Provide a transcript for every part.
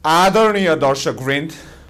आदरणीय दर्शकवृन्द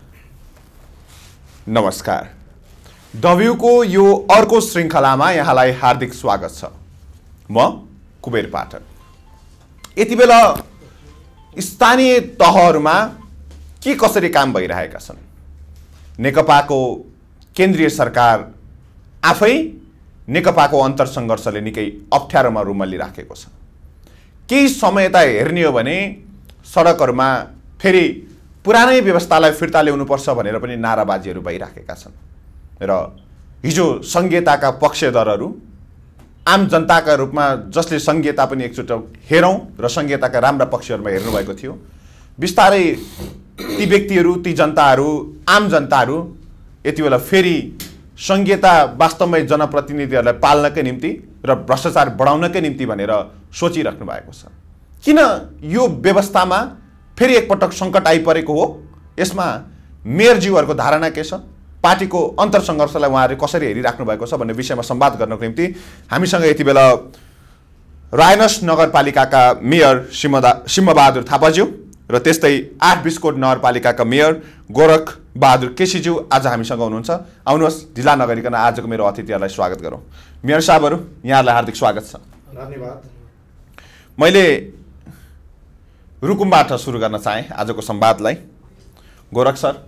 नमस्कार। डब्ल्युको यो अर्को श्रृङ्खलामा यहाँलाई हार्दिक स्वागत छ। म कुबेर पाठक। यति बेला स्थानीय तहहरूमा के कसरी काम भइरहेका छन्, नेकपाको केन्द्रीय सरकार आफै नेकपाको अन्तरसङ्घर्षले निकै अप्ठ्यारोमा रुमल्लिराखेको छ। केही समय यता हेर्ने हो भने सडकहरूमा फेरि पुरानै व्यवस्थालाई फिर्ता ल्याउनुपर्छ भनेर पनि नाराबाजीहरू भइराखेका छन् र हिजो संघीयताका पक्षधरहरू आम जनताका रूपमा जसले संघीयता पनि एकचोटि हेरौँ र संघीयताका राम्रा पक्षहरूमा हेर्नुभएको थियो, बिस्तारै ती व्यक्तिहरू, ती जनताहरू, आम जनताहरू यति बेला फेरि संघीयता वास्तवमै जनप्रतिनिधिहरूलाई पाल्नकै निम्ति र भ्रष्टाचार बढाउनकै निम्ति भनेर सोचिराख्नु भएको छ। किन यो व्यवस्थामा फेरि एकपटक सङ्कट आइपरेको हो? यसमा मेयरज्यूहरूको धारणा के छ, पार्टीको अन्तरसङ्घर्षलाई उहाँहरूले कसरी हेरिराख्नु भएको छ भन्ने विषयमा संवाद गर्नको निम्ति हामीसँग यति बेला रायनस नगरपालिकाका मेयर सिंह बहादुर थापाज्यू र त्यस्तै 8 बिस्कोट नगरपालिकाका मेयर गोरख बहादुर केसीज्यू आज हामीसँग हुनुहुन्छ। आउनुहोस्, ढिला नगरिकन आजको मेरो अतिथिहरूलाई स्वागत गरौँ। मेयर साहबहरू, यहाँहरूलाई हार्दिक स्वागत छ। धन्यवाद। मैले रुकुमबाट सुरु गर्न चाहे आजको संवादलाई। गोरख सर,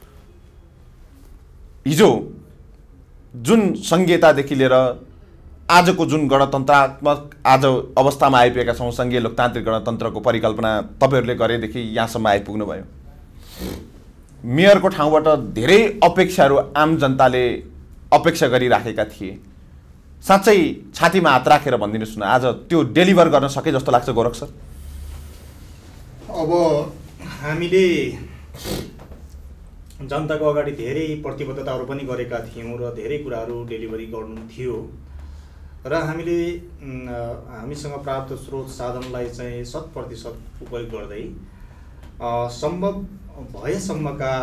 हिजो जुन संघीयतादेखि लिएर आजको जुन गणतन्त्रात्मक आज अवस्थामा आइपुगेका छौँ, सङ्घीय लोकतान्त्रिक गणतन्त्रको परिकल्पना तपाईँहरूले गरेदेखि यहाँसम्म आइपुग्नु भयो। मेयरको ठाउँबाट धेरै अपेक्षाहरू आम जनताले अपेक्षा गरिराखेका थिए। साँच्चै छातीमा हात राखेर भनिदिनुहोस् न, आज त्यो डेलिभर गर्न सके जस्तो लाग्छ गोरख सर? अब हामीले जनताको अगाडि धेरै प्रतिबद्धताहरू पनि गरेका थियौँ र धेरै कुराहरू डेलिभरी गर्नु थियो र हामीसँग प्राप्त स्रोत साधनलाई चाहिँ 100% उपयोग गर्दै सम्भव भएसम्मका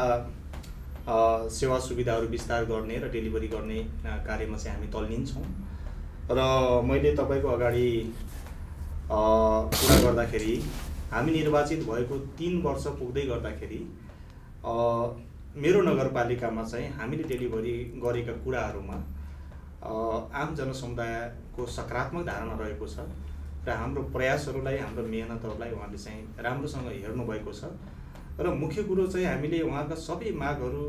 सेवा सुविधाहरू विस्तार गर्ने र डेलिभरी गर्ने कार्यमा चाहिँ हामी तल्लिन्छौँ। र मैले तपाईँको अगाडि कुरा गर्दाखेरि हामी निर्वाचित भएको 3 वर्ष पुग्दै गर्दाखेरि मेरो नगरपालिकामा चाहिँ हामीले डेलिभरी गरेका कुराहरूमा आम जनसमुदायको सकारात्मक धारणा रहेको छ र हाम्रो प्रयासहरूलाई, हाम्रो मेहनतहरूलाई उहाँले चाहिँ राम्रोसँग हेर्नुभएको छ। र मुख्य कुरो चाहिँ हामीले उहाँका सबै मागहरू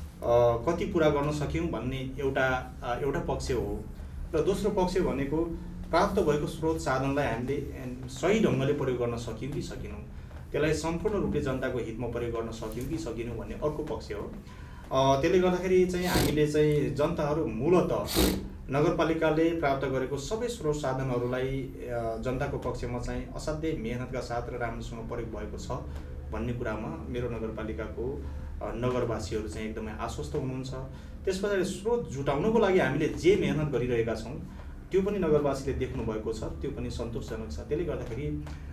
कति पुरा गर्न सक्यौँ भन्ने एउटा पक्ष हो र दोस्रो पक्ष भनेको प्राप्त भएको स्रोत साधनलाई हामीले सही ढङ्गले प्रयोग गर्न सक्यौँ कि सकेनौँ, त्यसलाई सम्पूर्ण रूपले जनताको हितमा प्रयोग गर्न सक्यौँ कि सकेनौँ भन्ने अर्को पक्ष हो। त्यसले गर्दाखेरि चाहिँ हामीले चाहिँ जनताहरू मूलतः नगरपालिकाले प्राप्त गरेको सबै स्रोत साधनहरूलाई जनताको पक्षमा चाहिँ असाध्यै मेहनतका साथ र राम्रोसँग प्रयोग भएको छ भन्ने कुरामा मेरो नगरपालिकाको नगरवासीहरू चाहिँ एकदमै आश्वस्त हुनुहुन्छ। त्यस पछाडि स्रोत जुटाउनको लागि हामीले जे मेहनत गरिरहेका छौँ त्यो पनि नगरवासीले देख्नु भएको छ, त्यो पनि सन्तोषजनक छ। त्यसले गर्दाखेरि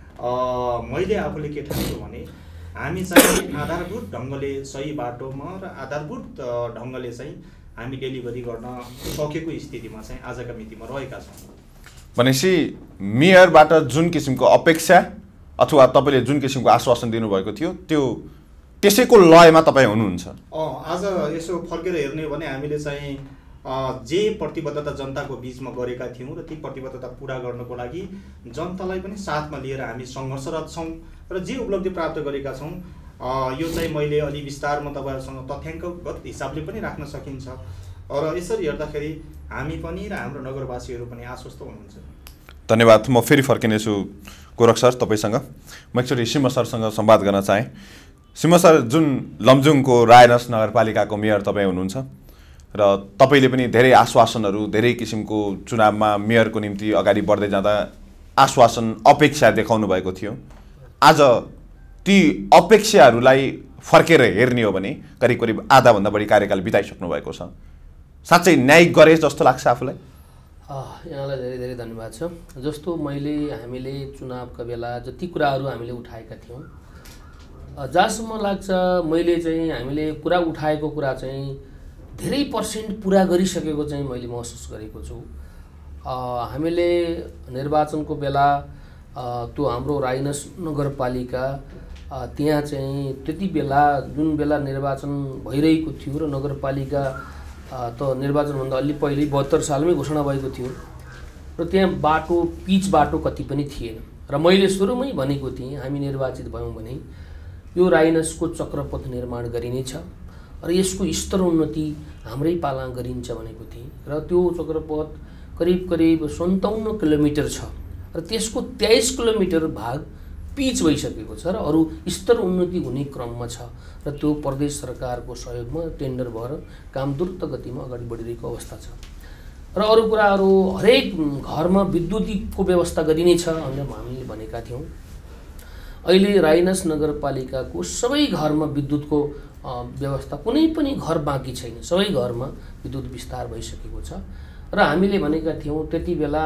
मैले आफूले के ठान्छु भने हामी चाहिँ आधारभूत ढङ्गले सही बाटोमा र आधारभूत ढङ्गले चाहिँ हामी डेलिभरी गर्न सकेको स्थितिमा चाहिँ आजका मितिमा रहेका छौँ। भनेपछि मेयरबाट जुन किसिमको अपेक्षा अथवा तपाईँले जुन किसिमको आश्वासन दिनुभएको थियो त्यो त्यसैको लयमा तपाईँ हुनुहुन्छ? आज यसो फर्केर हेर्ने हो भने हामीले चाहिँ जे प्रतिबद्धता जनताको बिचमा गरेका थियौँ र ती प्रतिबद्धता पुरा गर्नको लागि जनतालाई पनि साथमा लिएर हामी सङ्घर्षरत छौँ र जे उपलब्धि प्राप्त गरेका छौँ यो चाहिँ मैले अलि विस्तारमा तपाईँहरूसँग तथ्याङ्कगत हिसाबले पनि राख्न सकिन्छ र यसरी हेर्दाखेरि हामी पनि र हाम्रो नगरवासीहरू पनि आश्वस्त हुनुहुन्छ। धन्यवाद। म फेरि फर्किनेछु गोरख सर तपाईँसँग। म एकचोटि सिंह सरसँग संवाद गर्न चाहेँ। सिंह सर, जुन लमजुङको रायनस नगरपालिकाको मेयर तपाईँ हुनुहुन्छ र तपाईँले पनि धेरै आश्वासनहरू, धेरै किसिमको चुनावमा मेयरको निम्ति अगाडि बढ्दै जाँदा आश्वासन, अपेक्षा देखाउनु भएको थियो। आज ती अपेक्षाहरूलाई फर्केर हेर्ने हो भने करिब करिब आधाभन्दा बढी कार्यकाल बिताइसक्नु भएको छ। साँच्चै न्यायिक गरे जस्तो लाग्छ आफूलाई? यहाँलाई धेरै धेरै धन्यवाद छ। जस्तो हामीले चुनावका बेला जति कुराहरू हामीले उठाएका थियौँ, जहाँसम्म लाग्छ मैले चाहिँ हामीले कुरा उठाएको कुरा चाहिँ धेरै % पुरा गरिसकेको चाहिँ मैले महसुस गरेको छु। हामीले निर्वाचनको बेला त्यो हाम्रो रायनस नगरपालिका त्यहाँ चाहिँ त्यति बेला जुन बेला निर्वाचन भइरहेको थियो र नगरपालिका त निर्वाचनभन्दा अलि पहिले 72 सालमै घोषणा भएको थियो र त्यहाँ बाटो पिच बाटो कति पनि थिएन र मैले सुरुमै भनेको थिएँ हामी निर्वाचित भयौँ भने यो राइनसको चक्रपथ निर्माण गरिनेछ र यसको स्तरोन्नति हाम्रै पालामा गरिन्छ भनेको थिएँ र त्यो चक्रपथ करिब 57 किलोमिटर छ र त्यसको 23 किलोमिटर भाग पिच भइसकेको छ र अरू स्तर उन्नति हुने क्रममा छ र त्यो प्रदेश सरकारको सहयोगमा टेन्डर भएर काम द्रुत गतिमा अगाडि बढिरहेको अवस्था छ र अरू कुराहरू हरेक घरमा विद्युतीको व्यवस्था गरिनेछ भनेर हामीले भनेका थियौँ। अहिले राइनस नगरपालिकाको सबै घरमा विद्युतको व्यवस्था कुनै पनि घर बाँकी छैन, सबै घरमा विद्युत विस्तार भइसकेको छ र हामीले भनेका थियौँ त्यति बेला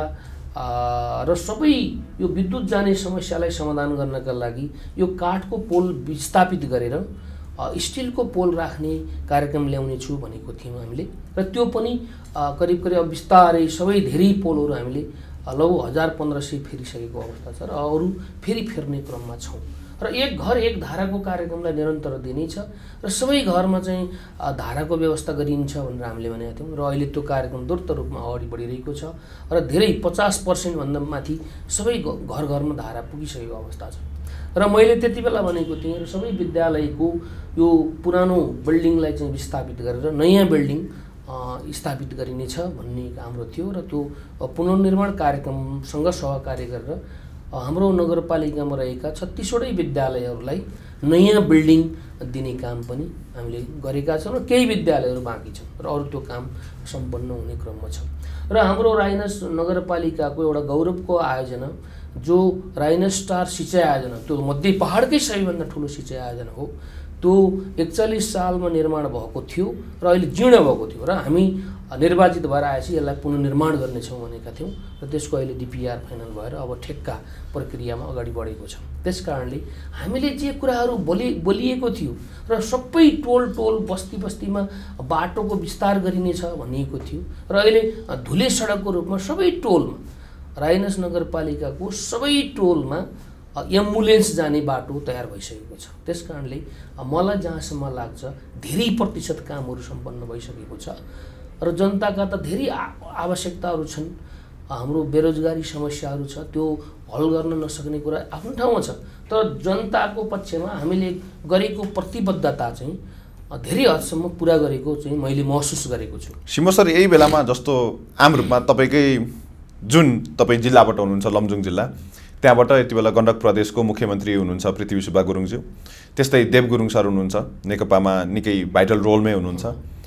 र सबै यो विद्युत जाने समस्यालाई समाधान गर्नका लागि यो काठको पोल विस्थापित गरेर स्टिलको पोल राख्ने कार्यक्रम ल्याउने छु भनेको थियौँ हामीले र त्यो पनि करिब अब बिस्तारै सबै धेरै पोलहरू हामीले लगभग 1500 फेरिसकेको अवस्था छ र अरू फेरि फेर्ने क्रममा छौँ र एक घर एक धाराको कार्यक्रमलाई निरन्तर दिनेछ र सबै घरमा चाहिँ धाराको व्यवस्था गरिन्छ भनेर हामीले भनेका थियौँ र अहिले त्यो कार्यक्रम द्रुत रूपमा अगाडि बढिरहेको छ र धेरै 50% भन्दा माथि सबै घर घरमा धारा पुगिसकेको अवस्था छ र मैले त्यति बेला भनेको थिएँ र सबै विद्यालयको यो पुरानो बिल्डिङलाई चाहिँ विस्थापित गरेर नयाँ बिल्डिङ स्थापित गरिनेछ भन्ने हाम्रो थियो र त्यो पुनर्निर्माण कार्यक्रमसँग सहकार्य गरेर हाम्रो नगरपालिकामा रहेका 36वटै विद्यालयहरूलाई नयाँ बिल्डिङ दिने काम पनि हामीले गरेका छौँ र केही विद्यालयहरू बाँकी छन् र अरू त्यो काम सम्पन्न हुने क्रममा छ र हाम्रो राइनस नगरपालिकाको एउटा गौरवको आयोजना जो राइनस स्टार सिँचाइ आयोजना त्यो मध्य पहाडकै सबैभन्दा ठुलो सिँचाइ आयोजना हो त्यो 41 सालमा निर्माण भएको थियो र अहिले जीर्ण भएको थियो र हामी निर्वाचित भएर आएपछि यसलाई पुनर्निर्माण गर्नेछौँ भनेका थियौँ र त्यसको अहिले डिपिआर फाइनल भएर अब ठेक्का प्रक्रियामा अगाडि बढेको छ। त्यसकारणले हामीले जे कुराहरू बोलिएको थियो र सबै टोल बस्ती बस्तीमा बाटोको विस्तार गरिनेछ भनिएको थियो र अहिले धुले सडकको रूपमा सबै टोलमा राइनस नगरपालिकाको सबै टोलमा एम्बुलेन्स जाने बाटो तयार भइसकेको छ। त्यसकारणले मलाई जहाँसम्म लाग्छ धेरै प्रतिशत कामहरू सम्पन्न भइसकेको छ र जनताका त धेरै आवश्यकताहरू छन्, हाम्रो बेरोजगारी समस्याहरू छ, त्यो हल गर्न नसक्ने कुरा आफ्नो ठाउँमा छ, तर जनताको पक्षमा हामीले गरेको प्रतिबद्धता चाहिँ धेरै हदसम्म पुरा गरेको चाहिँ मैले महसुस गरेको छु। सिंह सर, यही बेलामा जस्तो आम रूपमा तपाईँकै जुन तपाईँ जिल्लाबाट हुनुहुन्छ लमजुङ जिल्ला, त्यहाँबाट यति बेला गण्डक प्रदेशको मुख्यमन्त्री हुनुहुन्छ पृथ्वी सुब्बा गुरुङज्यू, त्यस्तै देव गुरुङ सर हुनुहुन्छ, नेकपामा निकै भाइटल रोलमै हुनुहुन्छ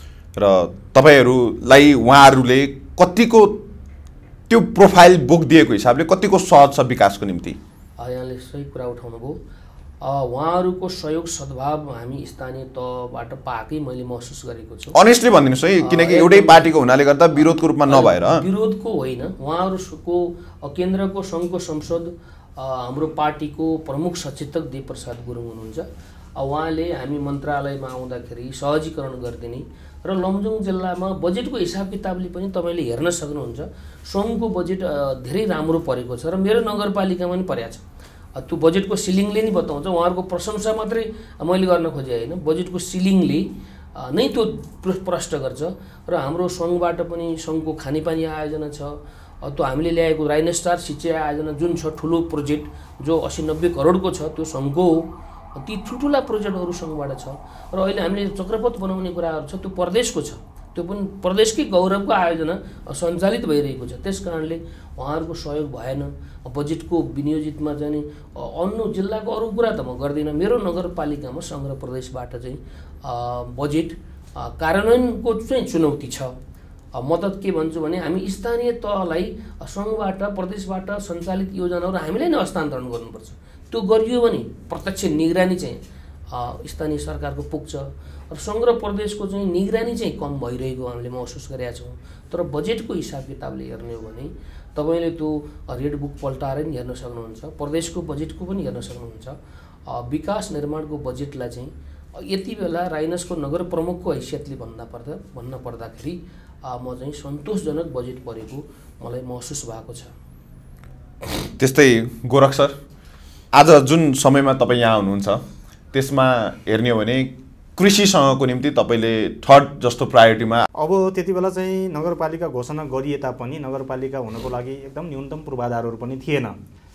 र तपाईँहरूलाई उहाँहरूले कतिको त्यो प्रोफाइल बोकिदिएको हिसाबले कतिको सहज छ विकासको निम्ति? यहाँले सही कुरा उठाउनुभयो। उहाँहरूको सहयोग सद्भाव हामी स्थानीय तहबाट पाएकै मैले महसुस गरेको छु। अनेस्टली भनिदिनुहोस् है, किनकि एउटै पार्टीको हुनाले गर्दा विरोधको रूपमा नभएर। विरोधको होइन, उहाँहरूको केन्द्रको सङ्घको संसद हाम्रो पार्टीको प्रमुख सचेतक देवप्रसाद गुरुङ हुनुहुन्छ। उहाँले हामी मन्त्रालयमा आउँदाखेरि सहजीकरण गरिदिने र लमजुङ जिल्लामा बजेटको हिसाब किताबले पनि तपाईँले हेर्न सक्नुहुन्छ। सङ्घको बजेट धेरै राम्रो परेको छ र मेरो नगरपालिकामा पनि परेको छ। त्यो बजेटको सिलिङले नै बताउँछ, उहाँहरूको प्रशंसा मात्रै मैले गर्न खोजेँ होइन, बजेटको सिलिङले नै त्यो प्रष्ट गर्छ र हाम्रो सङ्घबाट पनि सङ्घको खानेपानी आयोजना छ, त्यो हामीले ल्याएको राइनस स्टार सिँचाइ आयोजना जुन छ ठुलो प्रोजेक्ट जो 80-90 करोडको छ, त्यो सङ्घको हो। ती ठुल्ठुला प्रोजेक्टहरू सङ्घबाट छ र अहिले हामीले चक्रपथ बनाउने कुराहरू छ, त्यो प्रदेशको छ, त्यो पनि प्रदेशकै गौरवको आयोजना सञ्चालित भइरहेको छ। त्यसकारणले उहाँहरूको सहयोग भएन। बजेटको विनियोजितमा चाहिँ अन्य जिल्लाको अरू कुरा त म गर्दिनँ, मेरो नगरपालिकामा सङ्घ र प्रदेशबाट चाहिँ बजेट कार्यान्वयनको चाहिँ चुनौती छ। म त के भन्छु भने हामी स्थानीय तहलाई सङ्घबाट प्रदेशबाट सञ्चालित योजनाहरू हामीले नै हस्तान्तरण गर्नुपर्छ। त्यो गरियो भने प्रत्यक्ष निगरानी चाहिँ स्थानीय सरकारको पुग्छ र सङ्घ र प्रदेशको चाहिँ निगरानी चाहिँ कम भइरहेको हामीले महसुस गरेका छौँ। तर बजेटको हिसाब किताबले हेर्ने हो भने तपाईँले त्यो रेड बुक पल्टाएर नि हेर्न सक्नुहुन्छ, प्रदेशको बजेटको पनि हेर्न सक्नुहुन्छ। विकास निर्माणको बजेटलाई चाहिँ यति बेला राइनसको नगर प्रमुखको हैसियतले भन्न पर्दाखेरि म चाहिँ सन्तोषजनक बजेट परेको मलाई महसुस भएको छ। त्यस्तै गोरख सर, आज जुन समयमा तपाईँ यहाँ हुनुहुन्छ त्यसमा हेर्ने हो भने कृषिसँगको निम्ति तपाईँले थर्ड जस्तो प्रायोरिटीमा अब त्यति बेला चाहिँ नगरपालिका घोषणा गरिए तापनि नगरपालिका हुनको लागि एकदम न्यूनतम पूर्वाधारहरू पनि थिएन।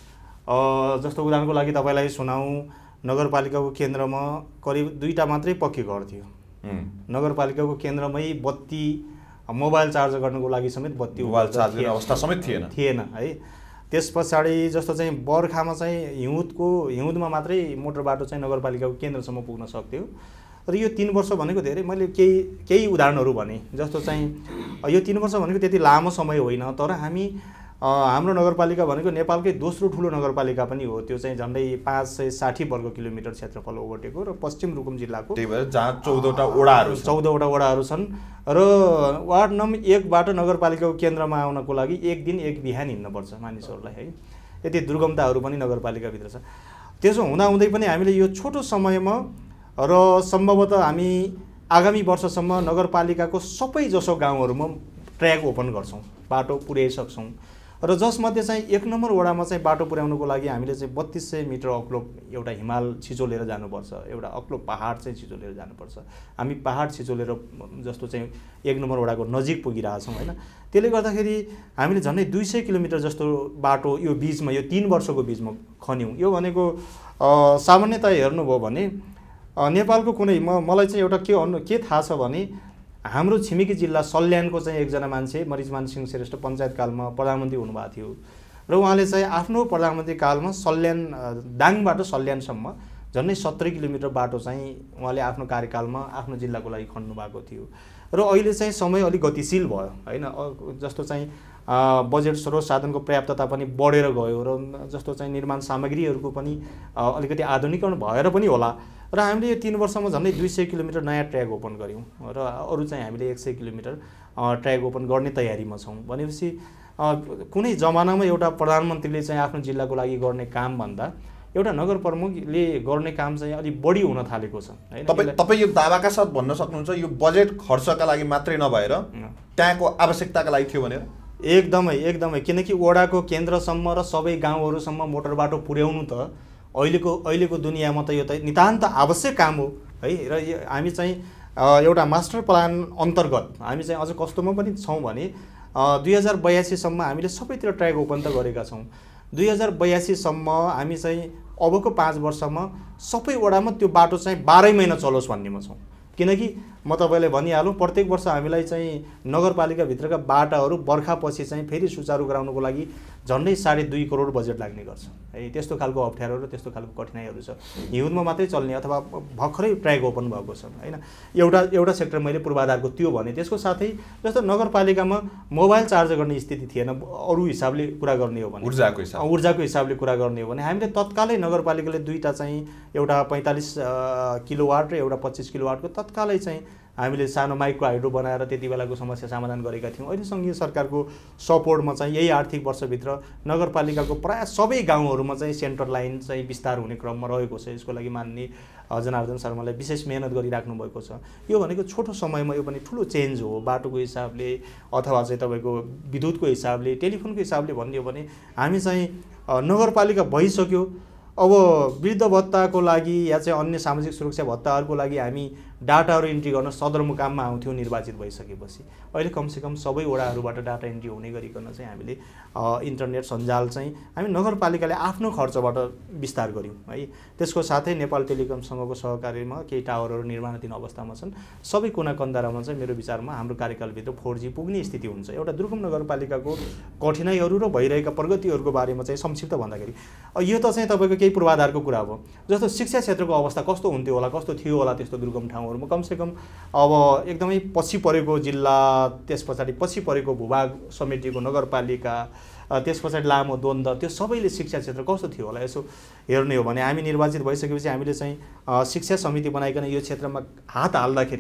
जस्तो उदाहरणको लागि तपाईँलाई सुनाऊँ, नगरपालिकाको केन्द्रमा करिब 2टा मात्रै पक्की घर थियो। नगरपालिकाको केन्द्रमै बत्ती, मोबाइल चार्ज गर्नको लागि समेत बत्ती, मोबाइल चार्ज गर्ने अवस्था समेत थिएन है। त्यस पछाडि जस्तो चाहिँ बर्खामा चाहिँ हिउँदमा मात्रै मोटर बाटो चाहिँ नगरपालिकाको केन्द्रसम्म पुग्न सक्थ्यो। र यो 3 वर्ष भनेको धेरै, मैले केही उदाहरणहरू भने जस्तो चाहिँ यो 3 वर्ष भनेको त्यति लामो समय होइन, तर हाम्रो नगरपालिका भनेको नेपालकै दोस्रो ठुलो नगरपालिका पनि हो। त्यो चाहिँ झन्डै 560 वर्ग किलोमिटर क्षेत्रफल ओगटेको र पश्चिम रुकुम जिल्लाको, त्यही भएर जहाँ 14वटा वडाहरू छन् र वार्ड नम्बर 1बाट नगरपालिकाको केन्द्रमा आउनको लागि एक दिन एक बिहान हिँड्नुपर्छ मानिसहरूलाई है। यति दुर्गमताहरू पनि नगरपालिकाभित्र छ। त्यसो हुँदाहुँदै पनि हामीले यो छोटो समयमा र सम्भवतः हामी आगामी वर्षसम्म नगरपालिकाको सबै जसो गाउँहरूमा ट्र्याक ओपन गर्छौँ, बाटो पुर्याइसक्छौँ। र जसमध्ये चाहिँ 1 नम्बर वडामा चाहिँ बाटो पुर्याउनुको लागि हामीले चाहिँ 3200 मिटर अग्लो एउटा हिमाल छिचोलेर जानुपर्छ, एउटा अग्लो पहाड चाहिँ छिचोलेर जानुपर्छ। हामी पहाड छिचोलेर जस्तो चाहिँ 1 नम्बर वडाको नजिक पुगिरहेछौँ होइन। त्यसले गर्दाखेरि हामीले झन्डै 200 किलोमिटर जस्तो बाटो यो बिचमा, यो 3 वर्षको बिचमा खन्यौँ। यो भनेको सामान्यतया हेर्नुभयो भने नेपालको कुनै, मलाई चाहिँ एउटा के थाहा छ भने हाम्रो छिमेकी जिल्ला सल्यानको चाहिँ एकजना मान्छे मरिचमान सिंह श्रेष्ठ पञ्चायतकालमा प्रधानमन्त्री हुनुभएको थियो र उहाँले चाहिँ आफ्नो प्रधानमन्त्री कालमा दाङबाट सल्यानसम्म झन्डै 17 किलोमिटर बाटो चाहिँ उहाँले आफ्नो कार्यकालमा आफ्नो जिल्लाको लागि खन्नु भएको थियो। र अहिले चाहिँ समय अलिक गतिशील भयो होइन। जस्तो चाहिँ बजेट स्रोत साधनको पर्याप्तता पनि बढेर गयो र जस्तो चाहिँ निर्माण सामग्रीहरूको पनि अलिकति आधुनिकीकरण भएर पनि होला र हामीले यो 3 वर्षमा झन्डै 200 किलोमिटर नयाँ ट्र्याक ओपन गऱ्यौँ र अरू चाहिँ हामीले 100 किलोमिटर ट्र्याक ओपन गर्ने तयारीमा छौँ। भनेपछि कुनै जमानामा एउटा प्रधानमन्त्रीले चाहिँ आफ्नो जिल्लाको लागि गर्ने काम भन्दा एउटा नगर प्रमुखले गर्ने काम चाहिँ अलिक बढी हुन थालेको छ हैन। तपाईँ यो दावाका साथ भन्न सक्नुहुन्छ यो बजेट खर्चका लागि मात्रै नभएर त्यहाँको आवश्यकताका लागि थियो भनेर? एकदमै, किनकि वडाको केन्द्रसम्म र सबै गाउँहरूसम्म मोटर बाटो पुर्याउनु त अहिलेको दुनियाँमा त यो त नितान्त आवश्यक काम हो है। र हामी चाहिँ एउटा मास्टर प्लान अन्तर्गत हामी चाहिँ अझ कस्तोमा पनि छौँ भने 2082 सम्म हामीले सबैतिर ट्र्याक ओपन त गरेका छौँ। 2082 सम्म हामी चाहिँ अबको 5 वर्षमा सबै वडामा त्यो बाटो चाहिँ 12 महिना चलोस् भन्नेमा छौँ। किनकि म तपाईँलाई भनिहालौँ, प्रत्येक वर्ष हामीलाई चाहिँ नगरपालिकाभित्रका बाटाहरू बर्खापछि चाहिँ फेरि सुचारू गराउनको लागि झन्डै 2.5 करोड बजेट लाग्ने गर्छ है। त्यस्तो खालको अप्ठ्यारो र त्यस्तो खालको कठिनाइहरू छ। हिउँदमा मात्रै चल्ने अथवा भर्खरै ट्र्याक ओपन भएको छ होइन। एउटा सेक्टर मैले पूर्वाधारको त्यो भने। त्यसको साथै जस्तो नगरपालिकामा मोबाइल चार्ज गर्ने स्थिति थिएन। अरू हिसाबले कुरा गर्ने हो भने ऊर्जाको हिसाबले कुरा गर्ने हो भने हामीले तत्कालै नगरपालिकाले 2टा चाहिँ एउटा 45 किलोवाट र एउटा 25 किलोवाटको तत्कालै चाहिँ हामीले सानो माइक्रो हाइड्रो बनाएर त्यति बेलाको समस्या समाधान गरेका थियौँ। अहिले सङ्घीय सरकारको सपोर्टमा चाहिँ यही आर्थिक वर्षभित्र नगरपालिकाको प्राय सबै गाउँहरूमा चाहिँ सेन्टर लाइन चाहिँ विस्तार हुने क्रममा रहेको छ। यसको लागि माननीय जनार्दन शर्मालाई विशेष मेहनत गरिराख्नु भएको छ। यो भनेको छोटो समयमा यो पनि ठुलो चेन्ज हो। बाटोको हिसाबले अथवा चाहिँ तपाईँको विद्युतको हिसाबले, टेलिफोनको हिसाबले भन्ने हो भने हामी चाहिँ नगरपालिका भइसक्यो। अब वृद्ध भत्ताको लागि या चाहिँ अन्य सामाजिक सुरक्षा भत्ताहरूको लागि हामी डाटाहरू इन्ट्री गर्न सदरमुकाममा आउँथ्यौँ निर्वाचित भइसकेपछि। अहिले कमसेकम सबै वडाहरूबाट डाटा इन्ट्री हुने गरिकन चाहिँ हामीले इन्टरनेट सञ्जाल चाहिँ हामी नगरपालिकाले आफ्नो खर्चबाट विस्तार गऱ्यौँ है। त्यसको साथै नेपाल टेलिकमसँगको सहकार्यमा केही टावरहरू निर्माणाधीन अवस्थामा छन्। सबै कुना कन्दारामा चाहिँ मेरो विचारमा हाम्रो कार्यकालभित्र 4G पुग्ने स्थिति हुन्छ। एउटा दुर्गम नगरपालिकाको कठिनाइहरू र भइरहेका प्रगतिहरूको बारेमा चाहिँ संक्षिप्त भन्दाखेरि यो त चाहिँ तपाईँको केही पूर्वाधारको कुरा हो। जस्तो शिक्षा क्षेत्रको अवस्था कस्तो हुन्थ्यो होला, कस्तो थियो होला त्यस्तो दुर्गम ठाउँहरूमा। कमसेकम अब एकदमै पछि परेको जिल्ला, त्यस पछाडि पछि परेको भूभाग समेटिएको नगरपालिका, त्यस पछाडि लामो द्वन्द्व, त्यो सबैले शिक्षा क्षेत्र कस्तो थियो होला यसो हेर्ने हो भने हामी निर्वाचित भइसकेपछि हामीले चाहिँ शिक्षा समिति बनाइकन यो क्षेत्रमा हात हाल्दाखेरि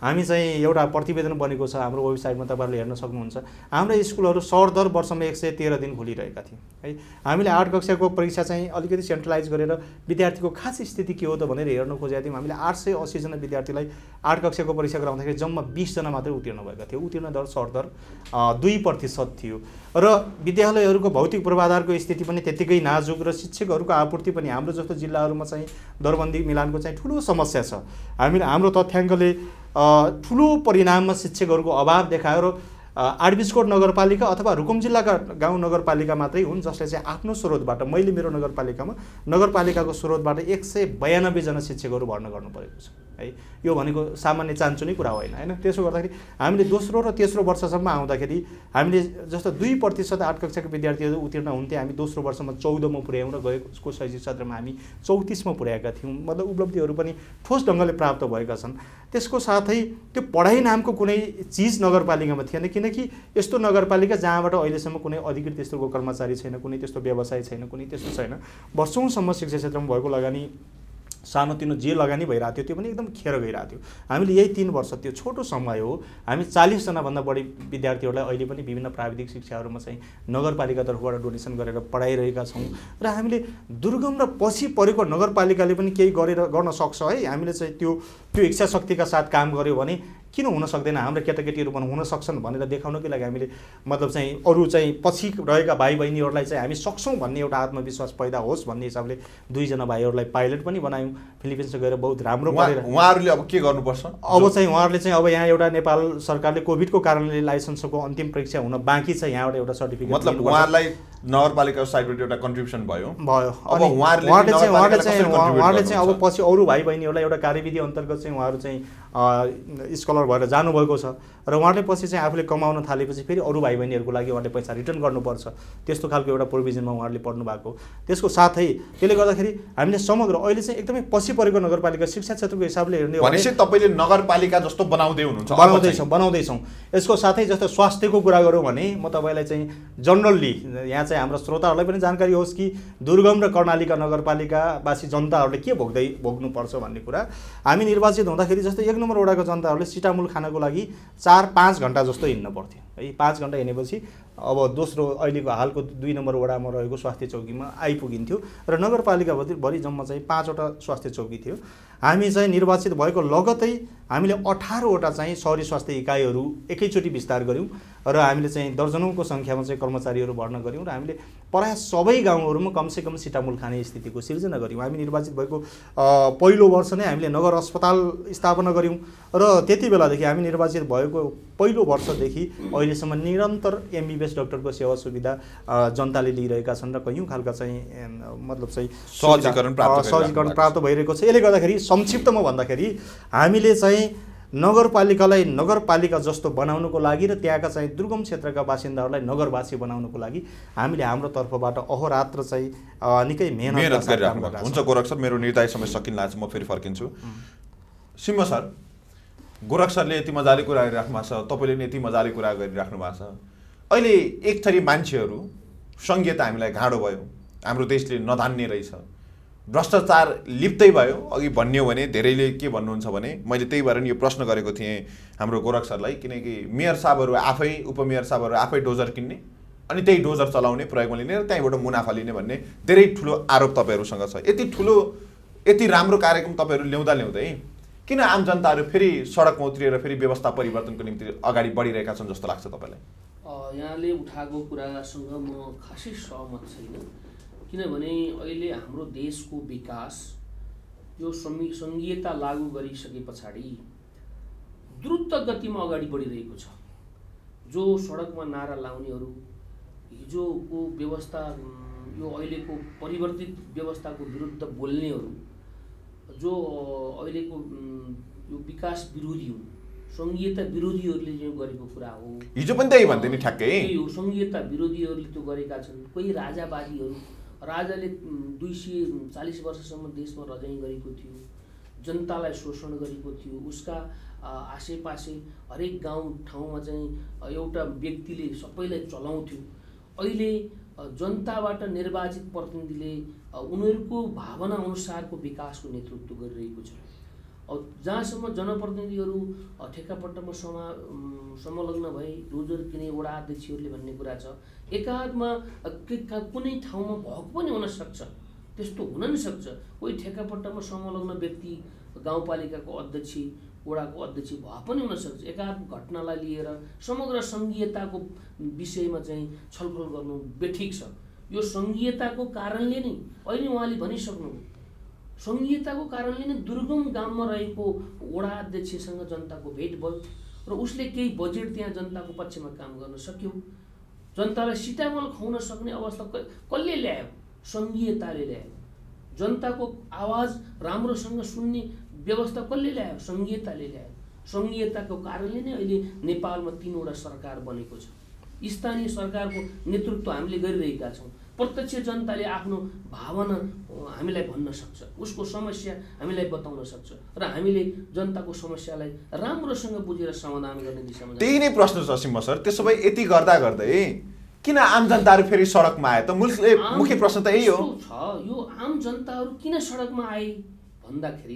हामी चाहिँ एउटा प्रतिवेदन बनेको छ हाम्रो वेबसाइटमा तपाईँहरूले हेर्न सक्नुहुन्छ। हाम्रो स्कुलहरू सरदर वर्षमा 113 दिन खोलिरहेका थियौँ है। हामीले 8 कक्षाको परीक्षा चाहिँ अलिकति सेन्ट्रलाइज गरेर विद्यार्थीको खास स्थिति के हो त भनेर हेर्न खोजेका थियौँ। हामीले 880 जना विद्यार्थीलाई 8 कक्षाको परीक्षा गराउँदाखेरि जम्मा 20 जना मात्रै उत्तीर्ण भएका थिए। उत्तीर्ण दर सरदर 2% थियो र विद्यालयहरूको भौतिक पूर्वाधारको स्थिति पनि त्यत्तिकै नाजुक र शिक्षकहरूको आपूर्ति पनि हाम्रो जस्तो जिल्लाहरूमा चाहिँ दरबन्दी मिलानको चाहिँ ठुलो समस्या छ। हाम्रो तथ्याङ्कले ठुलो परिणाममा शिक्षकहरूको अभाव देखायो र आडबिस्कोट नगरपालिका अथवा रुकुम जिल्लाका गाउँ नगरपालिका मात्रै हुन् जसले चाहिँ आफ्नो स्रोतबाट, मैले मेरो नगरपालिकाको स्रोतबाट 192 जना शिक्षकहरू भर्ना गर्नु परेको छ है। यो भनेको सामान्य चान्चुने कुरा होइन। त्यसो गर्दाखेरि हामीले दोस्रो र तेस्रो वर्षसम्म आउँदाखेरि हामीले जस्तो 2% 8 कक्षाको विद्यार्थीहरू उत्तीर्ण हुन्थे, हामी दोस्रो वर्षमा 14 मा पुर्यायौँ र गएको शैक्षिक सत्रमा हामी 34 मा पुर्याएका थियौँ। मतलब उपलब्धिहरू पनि ठोस ढङ्गले प्राप्त भएका छन्। त्यसको साथै त्यो पढाइ नामको कुनै चिज नगरपालिकामा थिएन, किनकि यस्तो नगरपालिका जहाँबाट अहिलेसम्म कुनै अधिकृत त्यस्तो कर्मचारी छैन, कुनै त्यस्तो व्यवसाय छैन, कुनै त्यस्तो छैन। वर्षौँसम्म शिक्षा क्षेत्रमा भएको लगानी सानोतिनो जे लगानी भइरहेको थियो त्यो पनि एकदम खेर गइरहेको थियो। हामीले यही 3 वर्ष, त्यो छोटो समय हो, हामी 40 जनाभन्दा बढी विद्यार्थीहरूलाई अहिले पनि विभिन्न प्राविधिक शिक्षाहरूमा चाहिँ नगरपालिका तर्फबाट डोनेसन गरेर पढाइरहेका छौँ र हामीले दुर्गम र पछि परेको नगरपालिकाले पनि केही गर्न सक्छ है। हामीले चाहिँ त्यो इच्छा शक्तिका साथ काम गर्यो भने किन हुन सक्दैन, हाम्रो केटाकेटीहरू पनि हुन सक्छन् भनेर देखाउनकै लागि हामीले मतलब चाहिँ अरू चाहिँ पछि रहेका भाइ बहिनीहरूलाई चाहिँ हामी सक्छौँ भन्ने एउटा आत्मविश्वास पैदा होस् भन्ने हिसाबले 2 जना भाइहरूलाई पाइलट पनि बनायौँ। फिलिपिन्समा गएर बहुत राम्रो गरेर उहाँहरूले अब के गर्नुपर्छ? अब चाहिँ उहाँहरूले चाहिँ अब यहाँ एउटा नेपाल सरकारले कोभिडको कारणले लाइसेन्सको अन्तिम परीक्षा हुन बाँकी छ, यहाँबाट एउटा सर्टिफिकेट मतलब उहाँहरूलाई नगरपालिकाको साइडबाट एउटा कन्ट्रिब्युसन भयो। अनि उहाँहरूले चाहिँ अब पछि अरू भाइ बहिनीहरूलाई एउटा कार्यविधि अन्तर्गत चाहिँ उहाँहरू चाहिँ स्कलर भएर जानुभएको छ र उहाँले पछि चाहिँ आफूले कमाउन थालेपछि फेरि अरू भाइ बहिनीहरूको लागि उहाँले पैसा रिटर्न गर्नुपर्छ, त्यस्तो खालको एउटा प्रोभिजनमा उहाँहरूले पढ्नु भएको। त्यसको साथै त्यसले गर्दाखेरि हामीले समग्र अहिले चाहिँ एकदमै पछि परेको नगरपालिका शिक्षा क्षेत्रको हिसाबले हेर्ने हो भने तपाईँले नगरपालिका जस्तो बनाउँदै हुनुहुन्छ? बनाउँदैछौँ। यसको साथै जस्तो स्वास्थ्यको कुरा गरौँ भने म तपाईँलाई चाहिँ जनरल्ली यहाँ चाहिँ हाम्रो श्रोताहरूलाई पनि जानकारी होस् कि दुर्गम र कर्णालीका नगरपालिकावासी जनताहरूले के भोग्नुपर्छ भन्ने कुरा। हामी निर्वाचित हुँदाखेरि जस्तो 1 नम्बर वडाको जनताहरूले सिटामुल खानको लागि 4-5 घण्टा जस्तो हिँड्न पर्थ्यो है। 5 घण्टा हिँडेपछि अब दोस्रो अहिलेको हालको 2 नम्बर वडामा रहेको स्वास्थ्य चौकीमा आइपुगिन्थ्यो र नगरपालिकाभरि जम्मा चाहिँ 5वटा स्वास्थ्य चौकी थियो। हामी चाहिँ निर्वाचित भएको लगत्तै हामीले 18वटा चाहिँ शहरी स्वास्थ्य इकाइहरू एकैचोटि विस्तार गऱ्यौँ र हामीले चाहिँ दर्जनौँको सङ्ख्यामा चाहिँ कर्मचारीहरू भर्ना गऱ्यौँ र हामीले प्रायः सबै गाउँहरूमा कमसेकम सिटामुल खाने स्थितिको सिर्जना गऱ्यौँ। हामी निर्वाचित भएको पहिलो वर्ष नै हामीले नगर अस्पताल स्थापना गऱ्यौँ र त्यति बेलादेखि हामी निर्वाचित भएको पहिलो वर्षदेखि अहिलेसम्म निरन्तर MBBS डाक्टरको सेवा सुविधा जनताले लिइरहेका छन् र कैयौँ खालका चाहिँ मतलब चाहिँ सहजीकरण प्राप्त भइरहेको छ। यसले गर्दाखेरि संक्षिप्तमा भन्दाखेरि हामीले चाहिँ नगरपालिकालाई नगरपालिका जस्तो बनाउनको लागि र त्यहाँका चाहिँ दुर्गम क्षेत्रका बासिन्दाहरूलाई नगरवासी बनाउनको लागि हामीले हाम्रो तर्फबाट अहोरात्र चाहिँ निकै मेहनत गरिराख्नु भएको छ। हुन्छ गोरख सर, मेरो निर्धारित समय सकिन लाग्छ, म फेरि फर्किन्छु। सिंह सर, गोरख सरले यति मजाले कुरा गरिराख्नु भएको छ, तपाईँले नि यति मजाले कुरा गरिराख्नु भएको छ। अहिले एक थरी मान्छेहरू सङ्घीयता हामीलाई गाँडो भयो, हाम्रो देशले नधान्ने रहेछ, भ्रष्टाचार लिप्तै भयो। अघि भन्ने हो भने धेरैले के भन्नुहुन्छ भने मैले त्यही भएर नि यो प्रश्न गरेको थिएँ हाम्रो गोरख सरलाई, किनकि मेयर साहबहरू आफै, उपमेयर साहबहरू आफै डोजर किन्ने अनि त्यही डोजर चलाउने, प्रयोगमा लिने र त्यहीँबाट मुनाफा लिने भन्ने धेरै ठुलो आरोप तपाईँहरूसँग छ। यति राम्रो कार्यक्रम तपाईँहरू ल्याउँदै किन आम जनताहरू फेरि सडकमा उत्रिएर फेरि व्यवस्था परिवर्तनको निम्ति अगाडि बढिरहेका छन् जस्तो लाग्छ तपाईँलाई? यहाँले उठाएको कुरासँग म खासै सहमत छैन, किनभने अहिले हाम्रो देशको विकास यो सङ्घीयता लागू गरिसके पछाडि द्रुत गतिमा अगाडि बढिरहेको छ। जो सडकमा नारा लाउनेहरू, हिजोको व्यवस्था, यो अहिलेको परिवर्तित व्यवस्थाको विरुद्ध बोल्नेहरू, जो अहिलेको यो विकास विरोधी हुन्, सङ्घीयता विरोधीहरूले जो गरेको कुरा हो, हिजो पनि त्यही भन्थे नि ठ्याक्कै यो सङ्घीयता विरोधीहरूले त्यो गरेका छन्। कोही राजावादीहरू, राजाले 240 वर्षसम्म देशमा रजाइ गरेको थियो, जनतालाई शोषण गरेको थियो, उसका आसेपासे हरेक गाउँ ठाउँमा चाहिँ एउटा व्यक्तिले सबैलाई चलाउँथ्यो। अहिले जनताबाट निर्वाचित प्रतिनिधिले उनीहरूको भावना अनुसारको विकासको नेतृत्व गरिरहेको छ। जहाँसम्म जनप्रतिनिधिहरू ठेक्कापट्टामा संलग्न भई रोजगार किने वडा अध्यक्षहरूले भन्ने कुरा छ। एकाधमा कुनै ठाउँमा भएको पनि हुन सक्छ, त्यस्तो हुन नि सक्छ। कोही ठेक्कापट्टामा संलग्न व्यक्ति गाउँपालिकाको अध्यक्ष वडाको अध्यक्ष भए पनि हुन सक्छ। एकाध घटनालाई लिएर समग्र सङ्घीयताको विषयमा चाहिँ छलफल गर्नु बेठिक छ। यो सङ्घीयताको कारणले नै अहिले उहाँले भनिसक्नु, सङ्घीयताको कारणले नै दुर्गम गाउँमा रहेको वडा अध्यक्षसँग जनताको भेट भयो र उसले केही बजेट त्यहाँ जनताको पक्षमा काम गर्न सक्यो। जनतालाई सिटामल खुवाउन सक्ने अवस्था कसले ल्यायो? सङ्घीयताले ल्यायो। जनताको आवाज राम्रोसँग सुन्ने व्यवस्था कसले ल्यायो? सङ्घीयताले ल्यायो। सङ्घीयताको कारणले नै अहिले नेपालमा 3 वटा सरकार बनेको छ। स्थानीय सरकारको नेतृत्व हामीले गरिरहेका छौँ। प्रत्यक्ष जनताले आफ्नो भावना हामीलाई भन्न सक्छ, उसको समस्या हामीलाई बताउन सक्छ र हामीले जनताको समस्यालाई राम्रोसँग बुझेर समाधान गर्ने दिशामा। त्यही नै प्रश्न छ सिंह सर। त्यसो भए यति गर्दा गर्दै किन आम जनताहरू फेरि सडकमा आए त? मुख्य प्रश्न त यही हो। यो आम जनताहरू किन सडकमा आए भन्दाखेरि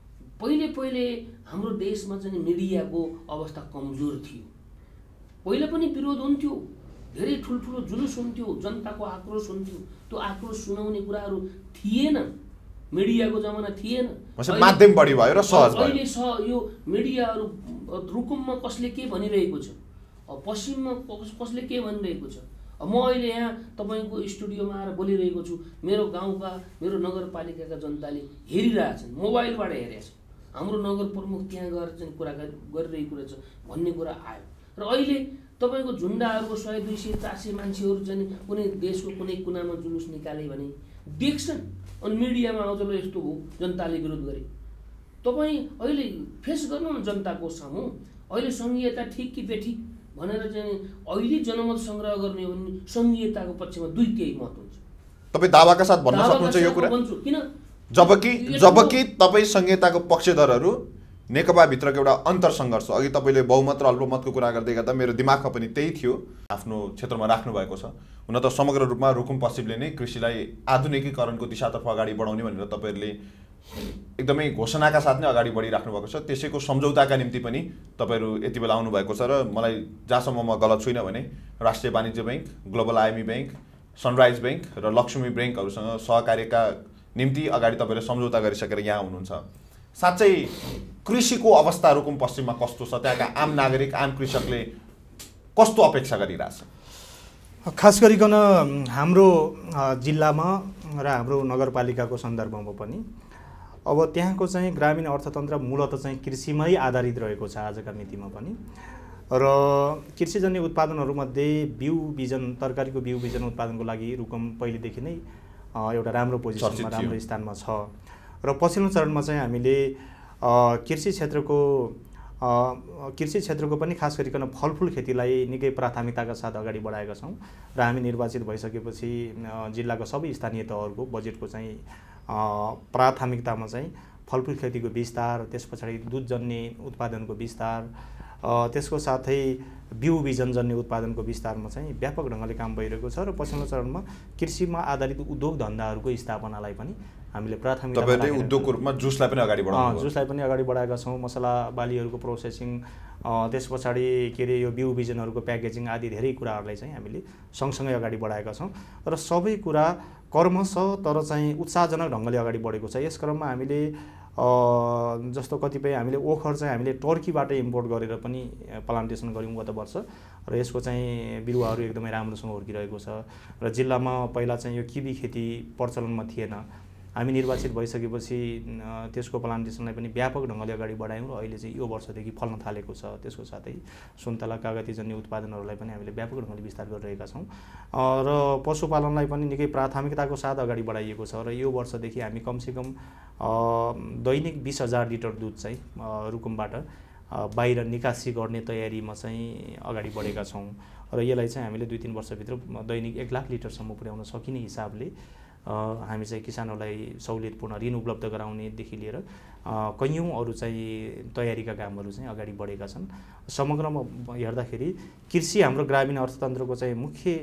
पहिले हाम्रो देशमा चाहिँ मिडियाको अवस्था कमजोर थियो। पहिले पनि विरोध हुन्थ्यो, धेरै ठुल्ठुलो जुलुस हुन्थ्यो, जनताको आक्रोश हुन्थ्यो। त्यो आक्रोश सुनाउने कुराहरू थिएन, मिडियाको जमाना थिएन। माध्यम बढी भयो र सहज भयो। अहिले यो मिडियाहरू रुकुममा कसले के भनिरहेको छ, पश्चिममा कसले के भनिरहेको छ। म अहिले यहाँ तपाईँको स्टुडियोमा आएर बोलिरहेको छु, मेरो गाउँका मेरो नगरपालिकाका जनताले हेरिरहेछन्, मोबाइलबाट हेरेको छ। हाम्रो नगर प्रमुख त्यहाँ गएर चाहिँ कुरा गरिरहेको रहेछ भन्ने कुरा आयो। र अहिले तपाईँको झुन्डाहरूको 100, 200, 400 मान्छेहरू चाहिँ कुनै देशको कुनै कुनामा जुलुस निकाले भने देख्छन् अनि मिडियामा आउँछ ल यस्तो हो, जनताले विरोध गरे। तपाईँ अहिले फेस गर्नु न जनताको सामु। अहिले सङ्घीयता ठिक कि बेठिक भनेर चाहिँ अहिले जनमत सङ्ग्रह गर्ने हो भने सङ्घीयताको पक्षमा 2-3 मत हुन्छ। तपाईँ दावाका साथ भन्न सक्नुहुन्छ यो कुरा? भन्छु किन, जबकि तपाईँ संहिताको पक्षधरहरू नेकपाभित्रको एउटा अन्तर सङ्घर्ष, अघि तपाईँले बहुमत र अल्पमतको कुरा गर्दै गर्दा मेरो दिमागमा पनि त्यही थियो। आफ्नो क्षेत्रमा राख्नु भएको छ। हुन त समग्र रूपमा रुकुम पश्चिमले नै कृषिलाई आधुनिकीकरणको दिशातर्फ अगाडि बढाउने भनेर तपाईँहरूले एकदमै घोषणाका साथ नै अगाडि बढिराख्नु भएको छ। त्यसैको सम्झौताका निम्ति पनि तपाईँहरू यति बेला आउनु भएको छ र मलाई जहाँसम्म म गलत छुइनँ भने राष्ट्रिय वाणिज्य bank, Global IME bank, Sunrise bank र लक्ष्मी ब्याङ्कहरूसँग सहकार्यका निम्ति अगाडि तपाईँले सम्झौता गरिसकेर यहाँ हुनुहुन्छ। साँच्चै कृषिको अवस्था रुकुम पश्चिममा कस्तो छ? त्यहाँका आम नागरिक, आम कृषकले कस्तो अपेक्षा गरिरहेछ? खास गरिकन हाम्रो जिल्लामा र हाम्रो नगरपालिकाको सन्दर्भमा पनि अब त्यहाँको चाहिँ ग्रामीण अर्थतन्त्र मूलतः चाहिँ कृषिमै आधारित रहेको छ आजका मितिमा पनि। र कृषिजन्य उत्पादनहरूमध्ये बिउ बिजन, तरकारीको बिउ बिजन उत्पादनको लागि रुकुम पहिलेदेखि नै एउटा राम्रो पोजिसनमा, राम्रो स्थानमा छ। र पछिल्लो चरणमा चाहिँ हामीले कृषि क्षेत्रको पनि खास गरिकन फलफुल खेतीलाई निकै प्राथमिकताका साथ अगाडि बढाएका छौँ। र हामी निर्वाचित भइसकेपछि जिल्लाको सबै स्थानीय तहहरूको बजेटको चाहिँ प्राथमिकतामा चाहिँ फलफुल खेतीको विस्तार, त्यस पछाडि दुधजन्य उत्पादनको विस्तार, त्यसको साथै बिउ बिजनजन्य उत्पादनको विस्तारमा चाहिँ व्यापक ढङ्गले काम भइरहेको छ। र पछिल्लो चरणमा कृषिमा आधारित उद्योग धन्दाहरूको स्थापनालाई पनि हामीले प्राथमिकता उद्योगको रूपमा जुसलाई पनि अगाडि बढाएका छौँ। मसला बालीहरूको प्रोसेसिङ, त्यस पछाडि के अरे यो बिउ बिजनहरूको प्याकेजिङ आदि धेरै कुराहरूलाई चाहिँ हामीले सँगसँगै अगाडि बढाएका छौँ। र सबै कुरा कर्मश तर चाहिँ उत्साहजनक ढङ्गले अगाडि बढेको छ। यस क्रममा हामीले जस्तो कतिपय हामीले ओखर चाहिँ हामीले टर्कीबाट इम्पोर्ट गरेर पनि प्लान्टेसन गऱ्यौँ गत वर्ष र यसको चाहिँ बिरुवाहरू एकदमै राम्रोसँग हुर्किरहेको छ। र जिल्लामा पहिला चाहिँ यो किवी खेती प्रचलनमा थिएन। हामी निर्वाचित भइसकेपछि त्यसको प्लान्टेसनलाई पनि व्यापक ढङ्गले अगाडि बढायौँ र अहिले चाहिँ यो वर्षदेखि फल्न थालेको छ। त्यसको साथै सुन्तला कागतीजन्य उत्पादनहरूलाई पनि हामीले व्यापक ढङ्गले विस्तार गरिरहेका छौँ। र पशुपालनलाई पनि निकै प्राथमिकताको साथ अगाडि बढाइएको छ। र यो वर्षदेखि हामी कमसेकम दैनिक 20,000 लिटर दुध चाहिँ रुकुमबाट बाहिर निकासी गर्ने तयारीमा चाहिँ अगाडि बढेका छौँ। र यसलाई चाहिँ हामीले 2-3 वर्षभित्र दैनिक 1 लाख लिटरसम्म पुर्याउन सकिने हिसाबले हामी चाहिँ किसानहरूलाई सहुलियतपूर्ण ऋण उपलब्ध गराउनेदेखि लिएर कैयौँ अरू चाहिँ तयारीका कामहरू चाहिँ अगाडि बढेका छन्। समग्रमा हेर्दाखेरि कृषि हाम्रो ग्रामीण अर्थतन्त्रको चाहिँ मुख्य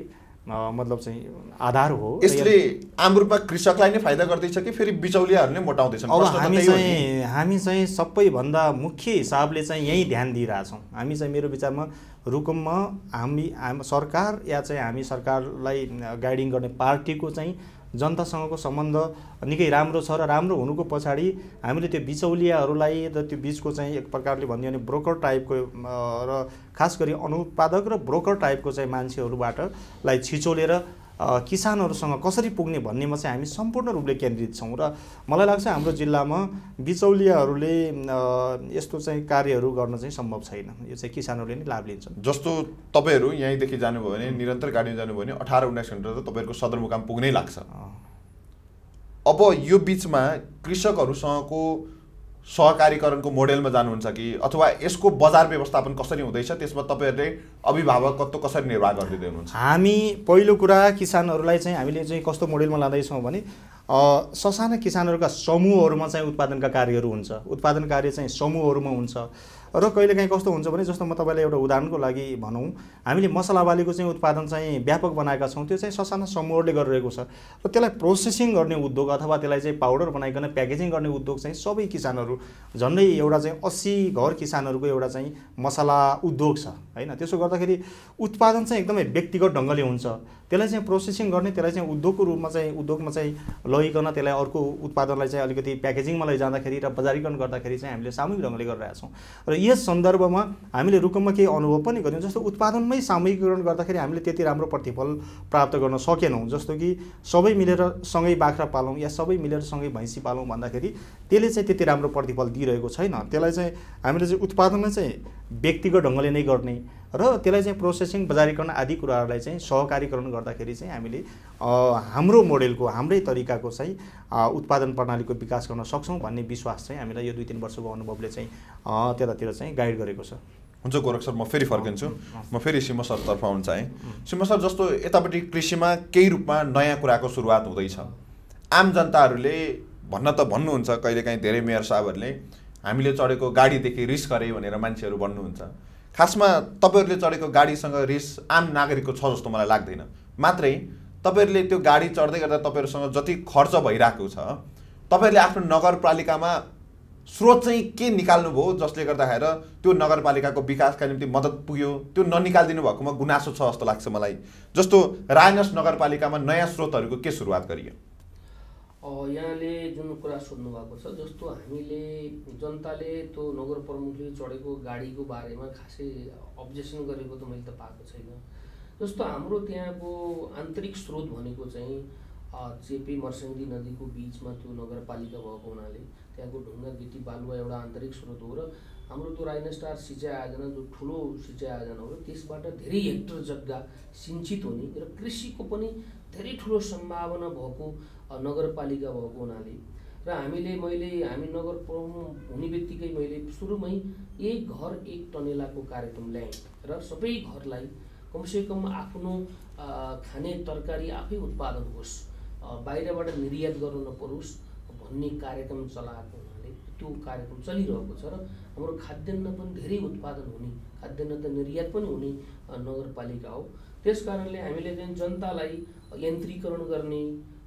मतलब चाहिँ आधार हो। यसले आम रूपमा कृषकलाई नै फाइदा गर्दैछ कि फेरि बिचौलियाहरूले मोटाउँदैछन्? अब हामी चाहिँ सबैभन्दा मुख्य हिसाबले चाहिँ यही ध्यान दिइरहेछौँ। हामी चाहिँ मेरो विचारमा रुकुममा हामी सरकार या चाहिँ हामी सरकारलाई गाइडिङ गर्ने पार्टीको चाहिँ जनतासँगको सम्बन्ध निकै राम्रो छ र राम्रो हुनुको पछाडि हामीले त्यो बिचौलियाहरूलाई र त्यो बिचको चाहिँ एक प्रकारले भनिदियो भने ब्रोकर टाइपको र खास गरी अनुत्पादक र ब्रोकर टाइपको चाहिँ मान्छेहरूबाटलाई छिचोलेर किसानहरूसँग कसरी पुग्ने भन्नेमा चाहिँ हामी सम्पूर्ण रूपले केन्द्रित छौँ र मलाई लाग्छ हाम्रो जिल्लामा बिचौलियाहरूले यस्तो चाहिँ कार्यहरू गर्न चाहिँ सम्भव छैन। यो चाहिँ किसानहरूले नै लाभ लिन्छन्। जस्तो तपाईँहरू यहीँदेखि जानुभयो भने निरन्तर गाडीमा जानुभयो भने 18-19 घन्टा त तपाईँहरूको सदरमुकाम पुग्नै लाग्छ। अब यो बिचमा कृषकहरूसँगको सहकारीकरणको मोडेलमा जानुहुन्छ कि अथवा यसको बजार व्यवस्थापन कसरी हुँदैछ, त्यसमा तपाईँहरूले अभिभावकत्व कसरी निर्वाह गरिदिँदै हुनुहुन्छ? हामी पहिलो कुरा किसानहरूलाई चाहिँ हामीले चाहिँ कस्तो मोडेलमा लाँदैछौँ भने ससाना किसानहरूका समूहहरूमा चाहिँ उत्पादनका कार्यहरू हुन्छ। उत्पादन कार्य चाहिँ समूहहरूमा हुन्छ र कहिलेकाहीँ कस्तो हुन्छ भने जस्तो म तपाईँलाई एउटा उदाहरणको लागि भनौँ, हामीले मसला बालीको चाहिँ उत्पादन चाहिँ व्यापक बनाएका छौँ। त्यो चाहिँ ससाना समूहहरूले गरिरहेको छ र त्यसलाई प्रोसेसिङ गर्ने उद्योग अथवा त्यसलाई चाहिँ पाउडर बनाइकन प्याकेजिङ गर्ने उद्योग चाहिँ सबै किसानहरू झन्डै एउटा चाहिँ 80 घर किसानहरूको एउटा चाहिँ मसला उद्योग छ हैन। त्यसो गर्दाखेरि उत्पादन चाहिँ एकदमै व्यक्तिगत ढङ्गले हुन्छ। त्यसलाई चाहिँ प्रोसेसिङ गर्ने, त्यसलाई चाहिँ उद्योगमा चाहिँ लगिकन त्यसलाई अर्को उत्पादनलाई चाहिँ अलिकति प्याकेजिङमा लैजाँदाखेरि र बजारीकरण गर्दाखेरि चाहिँ हामीले सामूहिक ढङ्गले गरिरहेका छौँ। र यस सन्दर्भमा हामीले रुकुममा केही अनुभव पनि गर्यौँ। जस्तो उत्पादनमै सामूहिकीकरण गर्दाखेरि हामीले त्यति राम्रो प्रतिफल प्राप्त गर्न सकेनौँ। जस्तो कि सबै मिलेर सँगै बाख्रा पालौँ या सबै मिलेर सँगै भैँसी पालौँ भन्दाखेरि त्यसले चाहिँ त्यति राम्रो प्रतिफल दिइरहेको छैन। त्यसलाई चाहिँ हामीले चाहिँ उत्पादनलाई चाहिँ व्यक्तिगत ढङ्गले नै गर्ने र त्यसलाई चाहिँ प्रोसेसिङ बजारीकरण आदि कुराहरूलाई चाहिँ सहकारीकरण गर्दाखेरि चाहिँ हामीले हाम्रो मोडेलको हाम्रै तरिकाको चाहिँ उत्पादन प्रणालीको विकास गर्न सक्छौँ भन्ने विश्वास चाहिँ हामीलाई यो 2-3 वर्षको अनुभवले चाहिँ त्यतातिर चाहिँ गाइड गरेको छ। हुन्छ गोरख सर, म फेरि फर्किन्छु। म फेरि सिंह सरतर्फ आउन चाहेँ। सिंह सर, जस्तो यतापट्टि कृषिमा केही रूपमा नयाँ कुराको सुरुवात हुँदैछ। आम जनताहरूले भन्न त भन्नुहुन्छ, कहिलेकाहीँ धेरै मेयर साहबहरूले हामीले चढेको गाडीदेखि रिस गरे भनेर मान्छेहरू भन्नुहुन्छ। खासमा तपाईँहरूले चढेको गाडीसँग रिस आम नागरिकको छ जस्तो मलाई लाग्दैन। मात्रै तपाईँहरूले त्यो गाडी चढ्दै गर्दा तपाईँहरूसँग जति खर्च भइरहेको छ, तपाईँहरूले आफ्नो नगरपालिकामा स्रोत चाहिँ के निकाल्नुभयो जसले गर्दाखेरि त्यो नगरपालिकाको विकासका निम्ति मद्दत पुग्यो? त्यो ननिकालिदिनु भएकोमा गुनासो छ जस्तो लाग्छ मलाई। जस्तो रायनस नगरपालिकामा नयाँ स्रोतहरूको के सुरुवात गरियो? यहाँले जुन कुरा सोध्नु भएको छ, जस्तो हामीले जनताले त्यो नगर प्रमुखले चढेको गाडीको बारेमा खासै अब्जेक्सन गरेको त मैले त पाएको छैन। जस्तो हाम्रो त्यहाँको आन्तरिक स्रोत भनेको चाहिँ चेपे मर्स्याङ्गी नदीको बिचमा त्यो नगरपालिका भएको हुनाले त्यहाँको ढुङ्गा गिटी बालुवा एउटा आन्तरिक स्रोत हो र हाम्रो त्यो राइन स्टार सिँचाइ आयोजना जो ठुलो सिँचाइ आयोजना हो, त्यसबाट धेरै हेक्टर जग्गा सिंचित हुने र कृषिको पनि धेरै ठुलो सम्भावना भएको नगरपालिका भएको हुनाले र हामी नगर प्रमुख हुने बित्तिकै मैले सुरुमै एक घर एक टनेलाको कार्यक्रम ल्याएँ र सबै घरलाई कमसेकम आफ्नो खाने तरकारी आफै उत्पादन होस्, बाहिरबाट निर्यात गर्न नपरोस् भन्ने कार्यक्रम चलाएको हुनाले त्यो कार्यक्रम चलिरहेको छ र हाम्रो खाद्यान्न पनि धेरै उत्पादन हुने, खाद्यान्न त निर्यात पनि हुने नगरपालिका हो। त्यस कारणले हामीले चाहिँ जनतालाई यन्त्रीकरण गर्ने,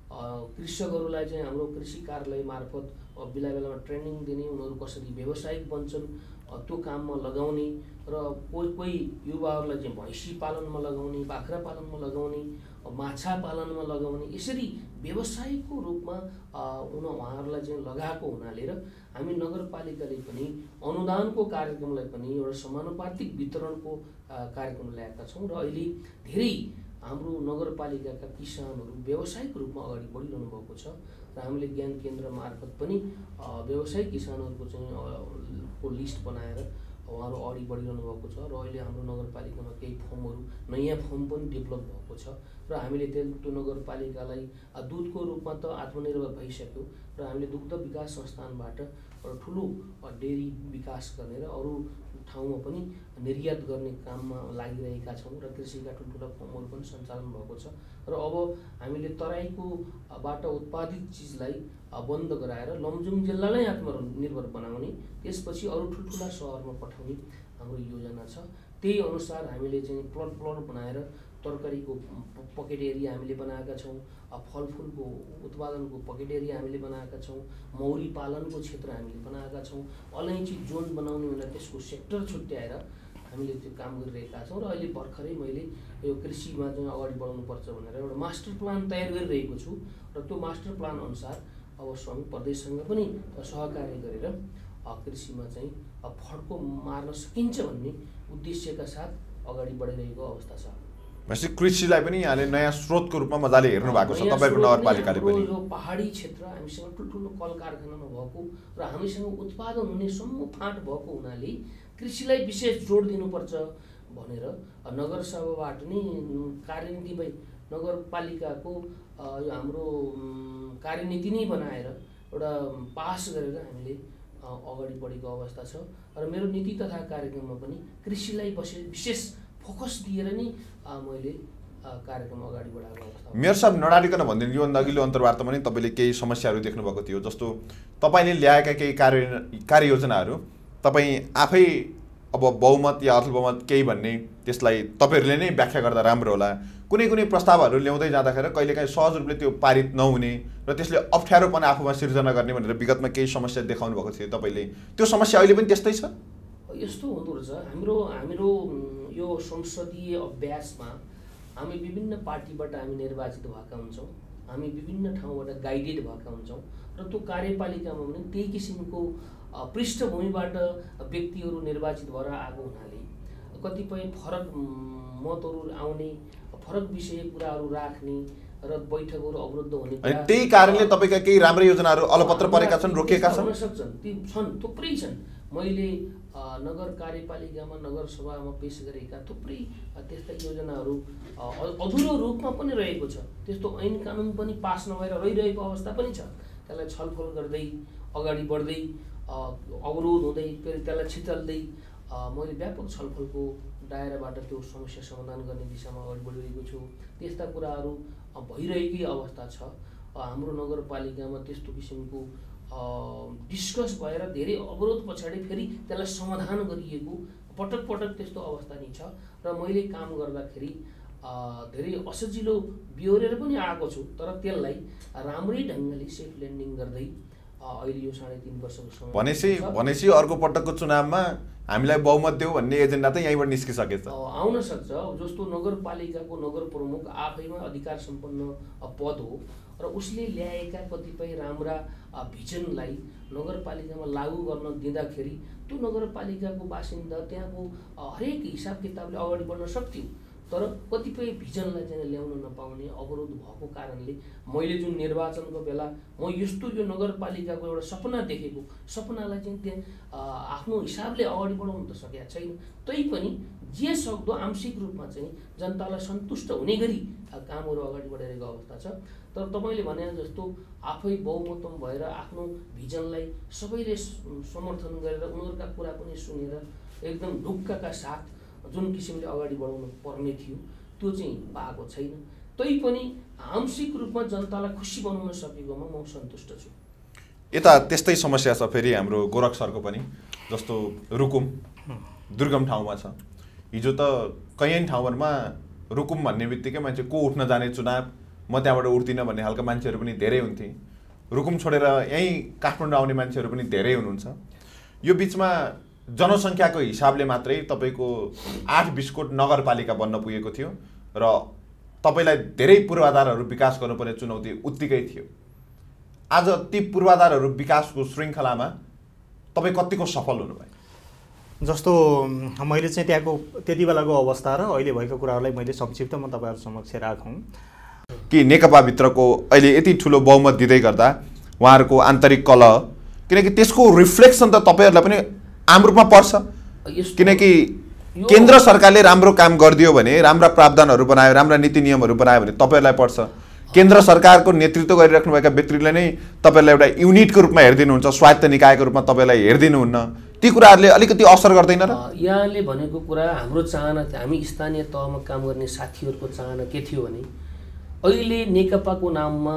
कृषकहरूलाई चाहिँ हाम्रो कृषि कार्यालय मार्फत बेला बेलामा ट्रेनिङ दिने, उनीहरू कसरी व्यावसायिक बन्छन् त्यो काममा लगाउने र कोही युवाहरूलाई चाहिँ भैँसी पालनमा लगाउने, बाख्रा पालनमा लगाउने, माछा पालनमा लगाउने, यसरी व्यवसायको रूपमा उहाँहरूलाई चाहिँ लगाएको हुनाले र हामी नगरपालिकाले पनि अनुदानको कार्यक्रमलाई पनि एउटा समानुपातिक वितरणको कार्यक्रम ल्याएका छौँ र अहिले धेरै हाम्रो नगरपालिकाका किसानहरू व्यावसायिक रूपमा अगाडि बढिरहनु भएको छ र हामीले ज्ञान केन्द्र मार्फत पनि व्यावसायिक किसानहरूको चाहिँ को लिस्ट बनाएर उहाँहरू अगाडि बढिरहनु भएको छ र अहिले हाम्रो नगरपालिकामा केही फर्महरू नयाँ फर्म पनि डेभलप भएको छ र हामीले त्यो नगरपालिकालाई दुधको रूपमा त आत्मनिर्भर भइसक्यो र हामीले दुग्ध विकास संस्थानबाट एउटा ठुलो डेरी विकास गर्ने र अरू ठाउँमा पनि निर्यात गर्ने काममा लागिरहेका छौँ र कृषिका ठुल्ठुला फर्महरू पनि सञ्चालन भएको छ र अब हामीले तराईकोबाट उत्पादित चिजलाई बन्द गराएर लमजुङ जिल्लालाई आत्मनिर्भर बनाउने, त्यसपछि अरू ठुल्ठुला सहरमा पठाउने हाम्रो योजना छ। त्यही अनुसार हामीले चाहिँ प्लट बनाएर तरकारीको पकेट एरिया हामीले बनाएका छौँ, फलफुलको उत्पादनको पकेट एरिया हामीले बनाएका छौँ, मौरी पालनको क्षेत्र हामीले बनाएका छौँ, अलैँची जोन बनाउने हुँदा त्यसको सेक्टर छुट्याएर हामीले त्यो काम गरिरहेका छौँ। र अहिले भर्खरै मैले यो कृषिमा चाहिँ अगाडि बढाउनुपर्छ भनेर एउटा मास्टर प्लान तयार गरिरहेको छु र त्यो मास्टर प्लान अनुसार अब श्रमिक प्रदेशसँग पनि सहकार्य गरेर कृषिमा चाहिँ फड्को मार्न सकिन्छ भन्ने उद्देश्यका साथ अगाडि बढिरहेको अवस्था छ। भनेपछि कृषिलाई पनि यहाँले नयाँ स्रोतको रूपमा मजाले हेर्नु भएको छ तपाईँको नगरपालिकाले पनि। यो पहाडी क्षेत्र हामीसँग ठुल्ठुलो कल कारखाना नभएको र हामीसँग उत्पादन हुने समूह फाँट भएको हुनाले कृषिलाई विशेष जोड दिनुपर्छ भनेर नगरसभाबाट नै कार्यनीति नगरपालिकाको यो हाम्रो कार्यनीति नै बनाएर एउटा पास गरेर हामीले अगाडि बढेको अवस्था छ र मेरो नीति तथा कार्यक्रममा पनि कृषिलाई विशेष फोकस दिएर नै मैले कार्यक्रम अगाडि बढाएको अवस्था। मेयर साहब नडारिकन भनिदिनु, योभन्दा अघिल्लो अन्तर्वार्तामा पनि तपाईँले केही समस्याहरू देख्नुभएको थियो, जस्तो तपाईँले ल्याएका केही कार्ययोजनाहरू तपाईँ आफै अब बहुमत या अथवा बहुमत केही भन्ने त्यसलाई तपाईँहरूले नै व्याख्या गर्दा राम्रो होला। कुनै कुनै प्रस्तावहरू ल्याउँदै जाँदाखेरि कहिलेकाहीँ सहज रूपले त्यो पारित नहुने र त्यसले अप्ठ्यारोपना आफूमा सिर्जना गर्ने भनेर विगतमा केही समस्या देखाउनु भएको थियो तपाईँले, त्यो समस्या अहिले पनि त्यस्तै छ? यस्तो हुँदो रहेछ, हाम्रो यो संसदीय अभ्यासमा हामी विभिन्न पार्टीबाट हामी निर्वाचित भएका हुन्छौँ, हामी विभिन्न ठाउँबाट गाइडेड भएका हुन्छौँ र त्यो कार्यपालिकामा पनि त्यही किसिमको पृष्ठभूमिबाट व्यक्तिहरू निर्वाचित भएर आएको हुनाले कतिपय फरक मतहरू आउने, फरक विषय कुराहरू राख्ने र बैठकहरू अवरुद्ध हुने, त्यही कारणले तपाईँका केही राम्रै योजनाहरू अलपत्र परेका छन्, रोकिएका छन्, हुन सक्छन्, ती छन्, थुप्रै छन्। मैले नगर कार्यपालिकामा नगरसभामा पेश गरेका थुप्रै त्यस्ता योजनाहरू अधुरो रूपमा पनि रहेको छ, त्यस्तो ऐन कानुन पनि पास नभएर रहिरहेको अवस्था पनि छ। त्यसलाई छलफल गर्दै अगाडि बढ्दै अवरोध हुँदै फेरि त्यसलाई छितल्दै मैले व्यापक छलफलको दायराबाट त्यो समस्या समाधान गर्ने दिशामा अगाडि बढिरहेको छु। त्यस्ता कुराहरू भइरहेकै अवस्था छ। हाम्रो नगरपालिकामा त्यस्तो किसिमको डिस्कस भएर धेरै अवरोध पछाडि फेरि त्यसलाई समाधान गरिएको पटक पटक त्यस्तो अवस्था नै छ र मैले काम गर्दाखेरि धेरै असजिलो बिहोरेर पनि आएको छु, तर त्यसलाई राम्रै ढङ्गले सेफ ल्यान्डिङ गर्दै अहिले यो 3.5 वर्षको समय भनेपछि अर्को पटकको चुनावमा हामीलाई बहुमत देऊ भन्ने एजेन्डा त यहीँबाट निस्किसकेछ, आउन सक्छ। जस्तो नगरपालिकाको नगर प्रमुख आफैमा अधिकार सम्पन्न पद हो र उसले ल्याएका कतिपय राम्रा भिजनलाई नगरपालिकामा लागू गर्न दिँदाखेरि त्यो नगरपालिकाको बासिन्दा त्यहाँको हरेक हिसाब किताबले अगाडि बढ्न सक्थ्यो, तर कतिपय भिजनलाई चाहिँ ल्याउन नपाउने अवरोध भएको कारणले मैले जुन निर्वाचनको बेला म यस्तो यो नगरपालिकाको एउटा सपना देखेको सपनालाई चाहिँ त्यहाँ आफ्नो हिसाबले अगाडि बढाउन त सकेका छैन। तैपनि जे सक्दो आंशिक रूपमा चाहिँ जनतालाई सन्तुष्ट हुने गरी कामहरू अगाडि बढिरहेको अवस्था छ। तर तपाईँले भने जस्तो आफै बहुमतम भएर आफ्नो भिजनलाई सबैले समर्थन गरेर उनीहरूका कुरा पनि सुनेर एकदम ढुक्काका साथ जुन किसिमले अगाडि बढाउनु पर्ने थियो त्यो चाहिँ पाएको छैन। तैपनि आंशिक रूपमा जनतालाई खुसी बनाउन सकेकोमा म सन्तुष्ट छु। यता त्यस्तै समस्या छ फेरि हाम्रो गोरख सरको पनि, जस्तो रुकुम दुर्गम ठाउँमा छ। हिजो त कैयन ठाउँहरूमा रुकुम भन्ने बित्तिकै मान्छे को उठ्न जाने चुनाव, म त्यहाँबाट उठ्दिनँ भन्ने खालका मान्छेहरू पनि धेरै हुन्थे। रुकुम छोडेर यहीँ काठमाडौँ आउने मान्छेहरू पनि धेरै हुनुहुन्छ। यो बिचमा जनसङ्ख्याको हिसाबले मात्रै तपाईँको 8-20 कोट नगरपालिका बन्न पुगेको थियो र तपाईँलाई धेरै पूर्वाधारहरू विकास गर्नुपर्ने चुनौती उत्तिकै थियो। आज ती पूर्वाधारहरू विकासको श्रृङ्खलामा तपाईँ कतिको सफल हुनुभयो? जस्तो मैले चाहिँ त्यहाँको त्यति बेलाको अवस्था र अहिले भएको कुराहरूलाई मैले संक्षिप्तमा तपाईँहरू समक्ष राखौँ कि नेकपाभित्रको अहिले यति ठुलो बहुमत दिँदै गर्दा उहाँहरूको आन्तरिक कलह, किनकि त्यसको रिफ्लेक्सन त तपाईँहरूलाई पनि आम रूपमा पर्छ, किनकि केन्द्र सरकारले राम्रो काम गरिदियो भने, राम्रा प्रावधानहरू बनायो, राम्रा नीति नियमहरू बनायो भने तपाईँहरूलाई पर्छ। केन्द्र सरकारको नेतृत्व गरिराख्नुभएका व्यक्तिले नै तपाईँलाई एउटा युनिटको रूपमा हेरिदिनुहुन्छ, स्वायत्त निकायको रूपमा तपाईँलाई हेरिदिनुहुन्न, ती कुराहरूले अलिकति असर गर्दैन र? यहाँले भनेको कुरा हाम्रो चाहना, हामी स्थानीय तहमा काम गर्ने साथीहरूको चाहना के थियो भने अहिले नेकपाको नाममा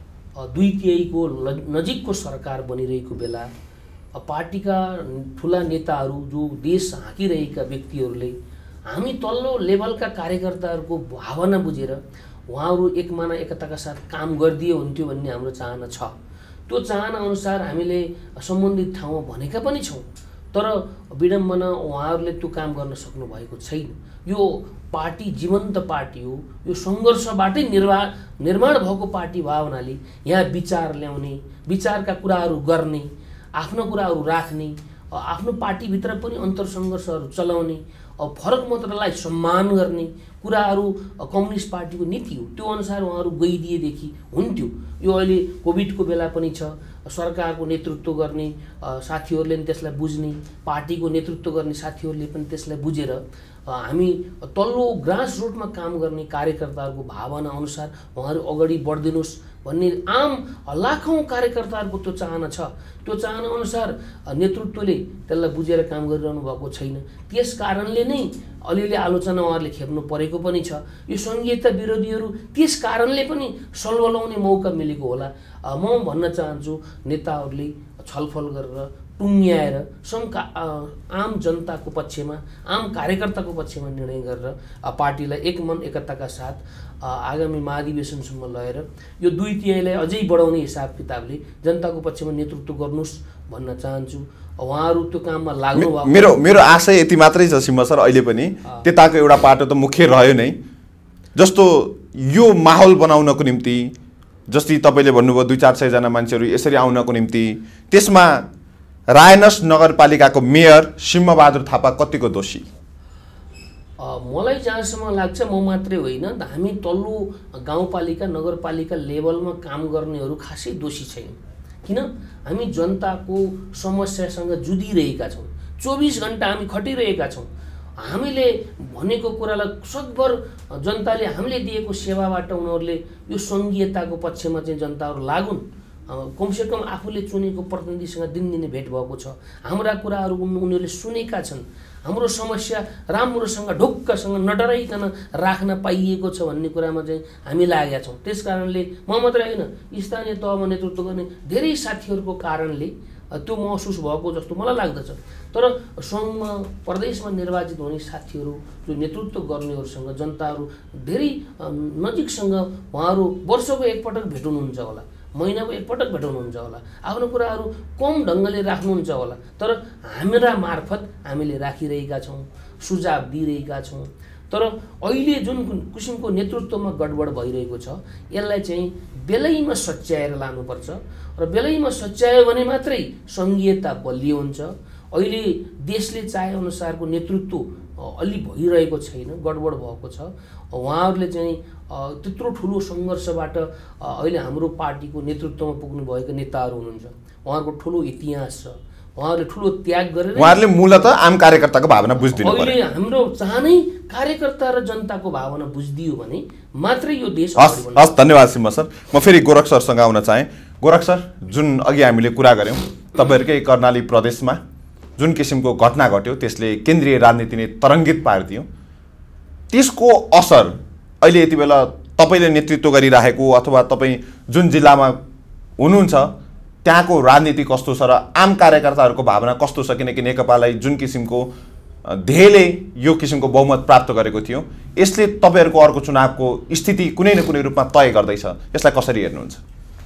2/3को नजिकको सरकार बनिरहेको बेला पार्टीका ठुला नेताहरू जो देश हाँकिरहेका व्यक्तिहरूले हामी तल्लो लेभलका कार्यकर्ताहरूको भावना बुझेर उहाँहरू एकमाना एकताका साथ काम गरिदिए हुन्थ्यो भन्ने हाम्रो चाहना छ। त्यो चाहना अनुसार हामीले सम्बन्धित ठाउँमा भनेका पनि छौँ, तर विडम्बना उहाँहरूले त्यो काम गर्न सक्नु भएको छैन। यो पार्टी जीवन्त पार्टी हो, यो सङ्घर्षबाटै निर्माण भएको पार्टी भयो हुनाले यहाँ विचार ल्याउने, विचारका कुराहरू गर्ने, आफ्नो कुराहरू राख्ने, आफ्नो पार्टीभित्र पनि अन्तरसङ्घर्षहरू चलाउने, फरक मतलाई सम्मान गर्ने कुराहरू कम्युनिस्ट पार्टीको नीति हो। त्यो अनुसार उहाँहरू गइदिएदेखि हुन्थ्यो। यो अहिले कोभिडको बेला पनि छ, सरकारको नेतृत्व गर्ने साथीहरूले पनि त्यसलाई बुझ्ने, पार्टीको नेतृत्व गर्ने साथीहरूले पनि त्यसलाई बुझेर हामी तल्लो ग्रास रुटमा काम गर्ने कार्यकर्ताहरूको भावना अनुसार उहाँहरू अगाडि बढिदिनुहोस् भन्ने आम लाखौँ कार्यकर्ताहरूको त्यो चाहना छ। त्यो चाहना अनुसार नेतृत्वले त्यसलाई बुझेर काम गरिरहनु भएको छैन। त्यस कारणले नै अलिअलि आलोचना उहाँहरूले खेप्नु परेको पनि छ। यो सङ्घीयता विरोधीहरू त्यस कारणले पनि सलबलाउने मौका मिलेको होला। म भन्न चाहन्छु नेताहरूले छलफल गरेर टुङ्ग्याएर आम जनताको पक्षमा, आम कार्यकर्ताको पक्षमा निर्णय गरेर पार्टीलाई एक मन एकताका साथ आगामी महाधिवेशनसम्म लगेर यो 2/3 अझै बढाउने हिसाब किताबले जनताको पक्षमा नेतृत्व गर्नुहोस् भन्न चाहन्छु। उहाँहरू त्यो काममा लाग्नु भयो। मेरो आशय यति मात्रै छ सिम्हा सर, अहिले पनि त्यताको एउटा पाटो त मुख्य रह्यो नै। जस्तो यो माहौल बनाउनको निम्ति जस्तै तपाईँले भन्नुभयो 200-400 जना मान्छेहरू यसरी आउनको निम्ति, त्यसमा रायनस नगरपालिकाको मेयर सिंह बहादुर थापा कतिको दोषी? मलाई जहाँसम्म लाग्छ, म मात्रै होइन, हामी तल्लो गाउँपालिका नगरपालिका लेभलमा काम गर्नेहरू खासै दोषी छैन। किन? हामी जनताको समस्यासँग जुधिरहेका छौँ, 24 घन्टा हामी खटिरहेका छौँ। हामीले भनेको कुरालाई सकभर जनताले हामीले दिएको सेवाबाट उनीहरूले यो सङ्घीयताको पक्षमा चाहिँ जनताहरू लागुन्। कमसेकम आफूले चुनेको प्रतिनिधिसँग दिनदिनै भेट भएको छ, हाम्रा कुराहरू उनीहरूले सुनेका छन्, हाम्रो समस्या राम्रोसँग ढुक्कसँग नडराइकन राख्न पाइएको छ भन्ने कुरामा चाहिँ हामी लागेका छौँ। त्यस कारणले म मात्रै होइन, स्थानीय तहमा नेतृत्व गर्ने धेरै साथीहरूको कारणले त्यो महसुस भएको जस्तो मलाई लाग्दछ। तर सङ्घमा प्रदेशमा निर्वाचित हुने साथीहरू, जो नेतृत्व गर्नेहरूसँग जनताहरू धेरै नजिकसँग उहाँहरू वर्षको एकपटक भेट हुनुहुन्छ होला, महिनाको एकपटक भेटाउनुहुन्छ होला, आफ्नो कुराहरू कम ढङ्गले राख्नुहुन्छ होला, तर हाम्रा मार्फत हामीले राखिरहेका छौँ, सुझाव दिइरहेका छौँ। तर अहिले जुन किसिमको नेतृत्वमा गडबड भइरहेको छ, यसलाई चाहिँ बेलैमा सच्याएर लानुपर्छ र बेलैमा सच्यायो भने मात्रै सङ्घीयता बलियो हुन्छ। अहिले देशले चाहेअनुसारको नेतृत्व अलि भइरहेको छैन, गडबड भएको छ। उहाँहरूले चाहिँ त्यत्रो ठुलो सङ्घर्षबाट अहिले हाम्रो पार्टीको नेतृत्वमा पुग्नु भएका नेताहरू हुनुहुन्छ, उहाँहरूको ठुलो इतिहास छ, उहाँहरूले ठुलो त्याग गरेर उहाँहरूले मूलतः आम कार्यकर्ताको भावना बुझिदिनु पर्यो। अहिले हाम्रो चाहनै कार्यकर्ता र जनताको भावना बुझिदियो भने मात्रै यो देश हस्। धन्यवाद सिम्हा सर। म फेरि गोरख सरसँग आउन चाहेँ। गोरख सर, जुन अघि हामीले कुरा गऱ्यौँ, तपाईँहरूकै कर्णाली प्रदेशमा जुन किसिमको घटना घट्यो त्यसले केन्द्रीय राजनीति नै तरङ्गित पारिदियो, त्यसको असर अहिले यति बेला तपाईँले नेतृत्व गरिराखेको अथवा तपाईँ जुन जिल्लामा हुनुहुन्छ त्यहाँको राजनीति कस्तो छ र आम कार्यकर्ताहरूको भावना कस्तो छ? किनकि नेकपालाई जुन किसिमको धेरैले यो किसिमको बहुमत प्राप्त गरेको थियो, यसले तपाईँहरूको अर्को चुनावको स्थिति कुनै न कुनै रूपमा तय गर्दैछ, यसलाई कसरी हेर्नुहुन्छ?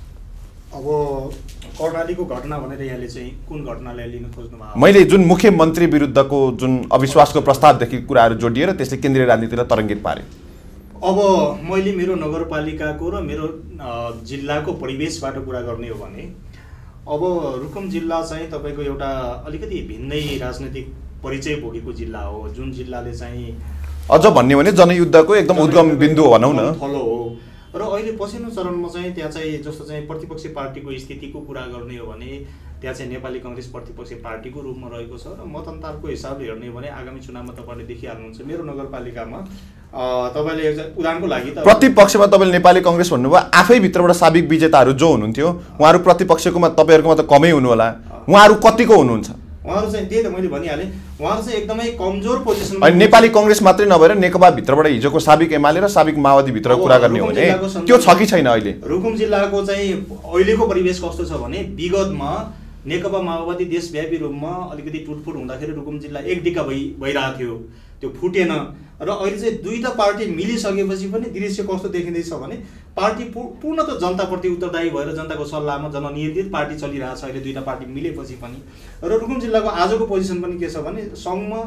अब कर्णालीको घटना भनेर यहाँले चाहिँ कुन घटनालाई लिन खोज्नु भयो? मैले जुन मुख्यमन्त्री विरुद्धको जुन अविश्वासको प्रस्तावदेखि कुराहरू जोडिएर त्यसले केन्द्रीय राजनीतिलाई तरङ्गित पार्यो। अब मैले मेरो नगरपालिकाको र मेरो जिल्लाको परिवेशबाट कुरा गर्ने हो भने अब रुकुम जिल्ला चाहिँ तपाईँको एउटा अलिकति भिन्नै राजनैतिक परिचय बोकेको जिल्ला हो, जुन जिल्लाले चाहिँ अझ भन्ने भने जनयुद्धको एकदम उद्गम बिन्दु भनौँ न थलो हो। र अहिले पछिल्लो चरणमा चाहिँ त्यहाँ चाहिँ जस्तो चाहिँ प्रतिपक्षी पार्टीको स्थितिको कुरा गर्ने हो भने त्यहाँ चाहिँ नेपाली काङ्ग्रेस प्रतिपक्षी पार्टीको रूपमा रहेको छ र मतदाताको हिसाबले हेर्ने हो भने आगामी चुनावमा तपाईँले देखिहाल्नुहुन्छ मेरो नगरपालिकामा तपाईँले उदाहरणको लागि त प्रतिपक्षमा तपाईँले नेपाली काङ्ग्रेस भन्नुभयो, आफै भित्रबाट साबिक विजेताहरू जो हुनुहुन्थ्यो उहाँहरू प्रतिपक्षकोमा तपाईँहरूकोमा त कमै हुनु होला, उहाँहरू कतिको हुनुहुन्छ? उहाँहरू चाहिँ त्यही त मैले भनिहालेँ, उहाँहरू चाहिँ एकदमै कमजोर पोजिसनमा। अनि नेपाली काङ्ग्रेस मात्रै नभएर नेकपा भित्रबाट हिजोको साबिक एमाले र साबिक माओवादी भित्र कुरा गर्ने हो भने त्यो छ कि छैन? अहिले रुकुम जिल्लाको चाहिँ अहिलेको परिवेश कस्तो छ भने विगतमा नेकपा माओवादी देशव्यापी रूपमा अलिकति टुटफुट हुँदाखेरि रुकुम जिल्ला एक दिक्क भइरहेको थियो। त्यो फुटेन र अहिले चाहिँ दुईटा पार्टी मिलिसकेपछि पनि दृश्य कस्तो देखिँदैछ भने पार्टी पूर्णतः जनताप्रति उत्तरदायी भएर जनताको सल्लाहमा जननियन्त्रित पार्टी चलिरहेछ अहिले दुईटा पार्टी मिलेपछि पनि। र रुकुम जिल्लाको आजको पोजिसन पनि के छ भने सङ्घमा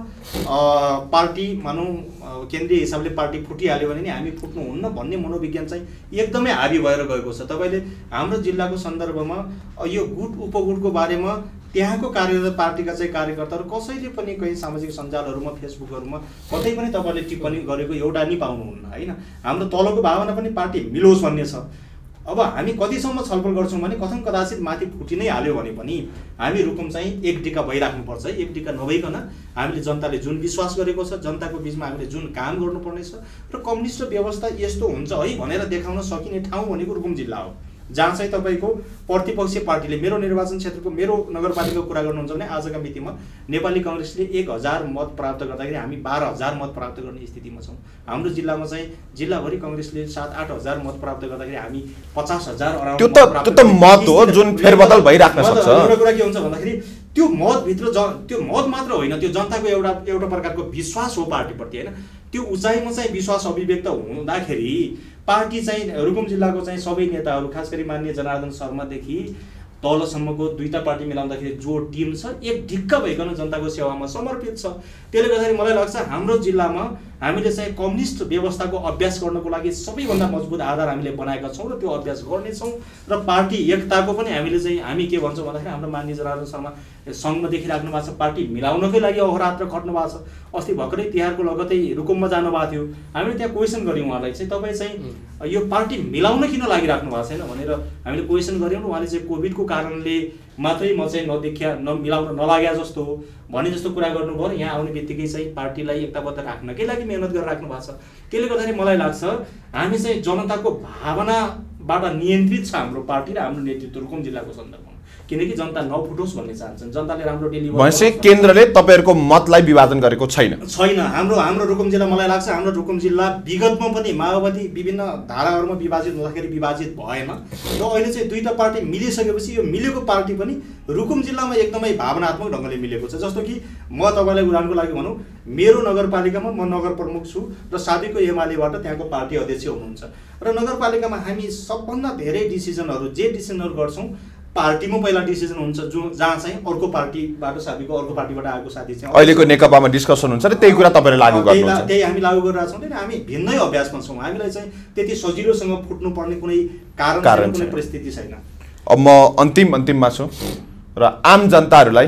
पार्टी भनौँ केन्द्रीय हिसाबले पार्टी फुटिहाल्यो भने नि हामी फुट्नुहुन्न भन्ने मनोविज्ञान चाहिँ एकदमै हाबी भएर गएको छ। तपाईँले हाम्रो जिल्लाको सन्दर्भमा यो गुट उपगुटको बारेमा त्यहाँको कार्यरत पार्टीका चाहिँ कार्यकर्ताहरू कसैले पनि कहीँ सामाजिक सञ्जालहरूमा फेसबुकहरूमा कतै पनि तपाईँले टिप्पणी गरेको एउटा नि पाउनुहुन्न होइन। हाम्रो तलको भावना पनि पार्टी मिलोस् भन्ने छ। अब हामी कतिसम्म छलफल गर्छौँ भने कथन कदाचित माथि फुटि नै हाल्यो भने पनि हामी रुकुम चाहिँ एकडिका भइराख्नुपर्छ। एकडिका नभइकन हामीले जनताले जुन विश्वास गरेको छ जनताको बिचमा हामीले जुन काम गर्नुपर्नेछ र कम्युनिस्ट व्यवस्था यस्तो हुन्छ है भनेर देखाउन सकिने ठाउँ भनेको रुकुम जिल्ला हो, जहाँ चाहिँ तपाईँको प्रतिपक्षीय पार्टीले मेरो निर्वाचन क्षेत्रको मेरो नगरपालिकाको कुरा गर्नुहुन्छ भने आजका मितिमा नेपाली काङ्ग्रेसले 1000 मत प्राप्त गर्दाखेरि हामी 12000 मत प्राप्त गर्ने स्थितिमा छौँ। हाम्रो जिल्लामा चाहिँ जिल्लाभरि काङ्ग्रेसले 7-8 हजार मत प्राप्त गर्दाखेरि हामी 50,000 अराउन्ड त्यो त मत हो जुन फेरबदल भइराख्न सक्छ। एउटा कुरा के हुन्छ भन्दाखेरि त्यो मतभित्र त्यो मत मात्र होइन, त्यो जनताको एउटा प्रकारको विश्वास हो पार्टीप्रति होइन। त्यो उचाइमा चाहिँ विश्वास अभिव्यक्त हुँदाखेरि पार्टी चाहिँ रुकुम जिल्लाको चाहिँ सबै नेताहरू खास गरी माननीय जनार्दन शर्मादेखि तलसम्मको दुईटा पार्टी मिलाउँदाखेरि जो टिम छ एक ढिक्क भइकन जनताको सेवामा समर्पित छ। त्यसले गर्दाखेरि मलाई लाग्छ हाम्रो जिल्लामा हामीले चाहिँ कम्युनिस्ट व्यवस्थाको अभ्यास गर्नको लागि सबैभन्दा मजबुत आधार हामीले बनाएका छौँ र त्यो अभ्यास गर्नेछौँ। र पार्टी एकताको पनि हामी के भन्छौँ भन्दाखेरि हाम्रो माननीय जनार्दन शर्मा सङ्घमा देखिराख्नु भएको छ पार्टी मिलाउनकै लागि अहोरात्र खट्नु भएको छ। अस्ति भर्खरै तिहारको लगतै रुकुममा जानुभएको थियो, हामीले त्यहाँ क्वेसन गऱ्यौँ उहाँलाई चाहिँ तपाईँ चाहिँ यो पार्टी मिलाउन किन लागिराख्नु भएको छैन भनेर हामीले क्वेसन गऱ्यौँ। उहाँले चाहिँ कोभिडको कारणले मात्रै म चाहिँ मिलाउन नलाग्या जस्तो हो भने जस्तो कुरा गर्नुभयो र यहाँ आउने बित्तिकै चाहिँ पार्टीलाई एकताबद्ध राख्नकै लागि मेहनत गरेर राख्नु भएको छ। त्यसले गर्दाखेरि मलाई लाग्छ हामी चाहिँ जनताको भावनाबाट नियन्त्रित छ हाम्रो पार्टी र हाम्रो नेतृत्व रुकुम जिल्लाको सन्दर्भमा, किनकि जनता नफुटोस् भन्ने चाहन्छन्, जनताले राम्रो डेलिभर भनेपछि केन्द्रले तपाईँहरूको मतलाई विभाजन गरेको छैन। हाम्रो रुकुम जिल्ला मलाई लाग्छ हाम्रो रुकुम जिल्ला विगतमा पनि माओवादी विभिन्न धाराहरूमा विभाजित हुँदाखेरि विभाजित भएन र अहिले चाहिँ दुईटा पार्टी मिलिसकेपछि यो मिलेको पार्टी पनि रुकुम जिल्लामा एकदमै भावनात्मक ढङ्गले मिलेको छ। जस्तो कि म तपाईँलाई उदाहरणको लागि भनौँ मेरो नगरपालिकामा म नगर प्रमुख छु र साबिको एमालेबाट त्यहाँको पार्टी अध्यक्ष हुनुहुन्छ र नगरपालिकामा हामी सबभन्दा धेरै डिसिजनहरू गर्छौँ पार्टीमा पहिला डिसिजन हुन्छ जहाँ चाहिँ अर्को पार्टीबाट साबिको अर्को पार्टीबाट आएको साथी चाहिँ अहिलेको नेकपामा डिस्कसन हुन्छ र त्यही कुरा तपाईँले लागू गर्नुहुन्छ। त्यही हामी लागू गरिरहेको छौँ। हामी भिन्नै अभ्यासमा छौँ, हामीलाई चाहिँ त्यति सजिलोसँग फुट्नुपर्ने कुनै कारण कुनै परिस्थिति छैन। अब म अन्तिममा छु र आम जनताहरूलाई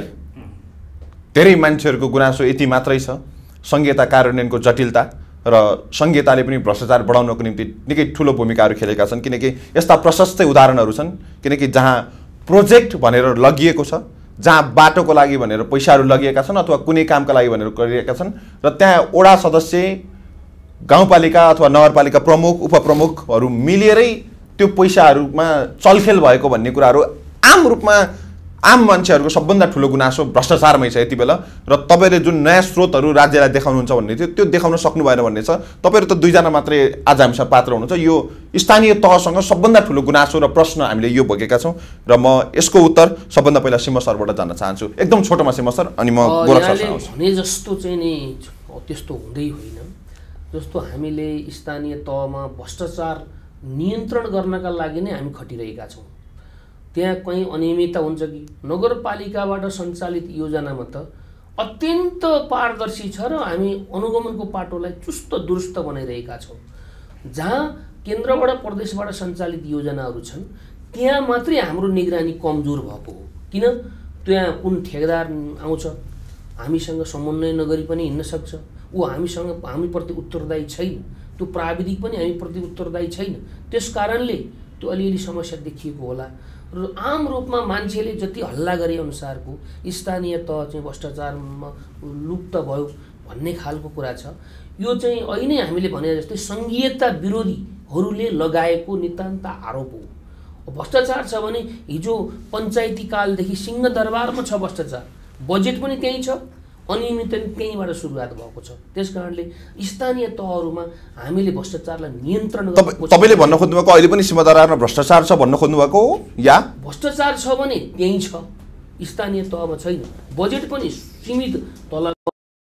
धेरै मान्छेहरूको गुनासो यति मात्रै छ संहिता कार्यान्वयनको जटिलता र संहिताले पनि भ्रष्टाचार बढाउनको निम्ति निकै ठुलो भूमिकाहरू खेलेका छन्। किनकि यस्ता प्रशस्त उदाहरणहरू छन् किनकि जहाँ प्रोजेक्ट भनेर लगिएको छ, जहाँ बाटोको लागि भनेर पैसाहरू लगिएका छन् अथवा कुनै कामका लागि भनेर गरिएका छन् र त्यहाँ वडा सदस्य गाउँपालिका अथवा नगरपालिका प्रमुख उपप्रमुखहरू मिलेरै त्यो पैसाहरूमा चलखेल भएको भन्ने कुराहरू आम रूपमा आम मान्छेहरूको सबभन्दा ठुलो गुनासो भ्रष्टाचारमै छ यति बेला। र तपाईँले जुन नयाँ स्रोतहरू राज्यलाई देखाउनुहुन्छ भन्ने थियो त्यो देखाउन सक्नु भएन भन्ने छ। तपाईँहरू त दुईजना मात्रै आज हामीसँग पात्र हुनुहुन्छ। यो स्थानीय तहसँग सबभन्दा ठुलो गुनासो र प्रश्न हामीले यो भोगेका छौँ र म यसको उत्तर सबभन्दा पहिला सिंह सरबाट जान्न चाहन्छु। एकदम छोटोमा सिंह सर अनि म गोरख सरसँग आउँछु। भने जस्तो चाहिँ नि त्यस्तो हुँदै होइन। जस्तो हामीले स्थानीय तहमा भ्रष्टाचार नियन्त्रण गर्नका लागि नै हामी खटिरहेका छौँ। त्यहाँ कहीँ अनियमितता हुन्छ कि नगरपालिकाबाट सञ्चालित योजनामा त अत्यन्त पारदर्शी छ र हामी अनुगमनको पाटोलाई चुस्त दुरुस्त बनाइरहेका छौँ। जहाँ केन्द्रबाट प्रदेशबाट सञ्चालित योजनाहरू छन् त्यहाँ मात्रै हाम्रो निगरानी कमजोर भएको हो। किन त्यहाँ कुन ठेकेदार आउँछ हामीसँग समन्वय नगरी पनि हिँड्न सक्छ, ऊ हामीप्रति उत्तरदायी छैन, त्यो प्राविधिक पनि हामीप्रति उत्तरदायी छैन। त्यस कारणले त्यो अलिअलि समस्या देखिएको होला र आम रूपमा मान्छेले जति हल्ला गरे अनुसारको स्थानीय तह चाहिँ भ्रष्टाचारमा लुप्त भयो भन्ने खालको कुरा छ। यो चाहिँ अहिले हामीले भने जस्तै सङ्घीयता विरोधीहरूले लगाएको नितान्त आरोप हो। भ्रष्टाचार छ भने हिजो पञ्चायती कालदेखि सिंहदरबारमा छ भ्रष्टाचार, बजेट पनि त्यहीँ छ, अनियमितता त्यहीँबाट सुरुवात भएको छ। त्यस कारणले स्थानीय तहहरूमा हामीले भ्रष्टाचारलाई नियन्त्रण तपाईँले भन्न खोज्नुभएको अहिले पनि सिंहदरबारमा भ्रष्टाचार छ भन्न खोज्नुभएको हो या भ्रष्टाचार छ भने त्यहीँ छ, स्थानीय तहमा छैन। बजेट पनि सीमित तल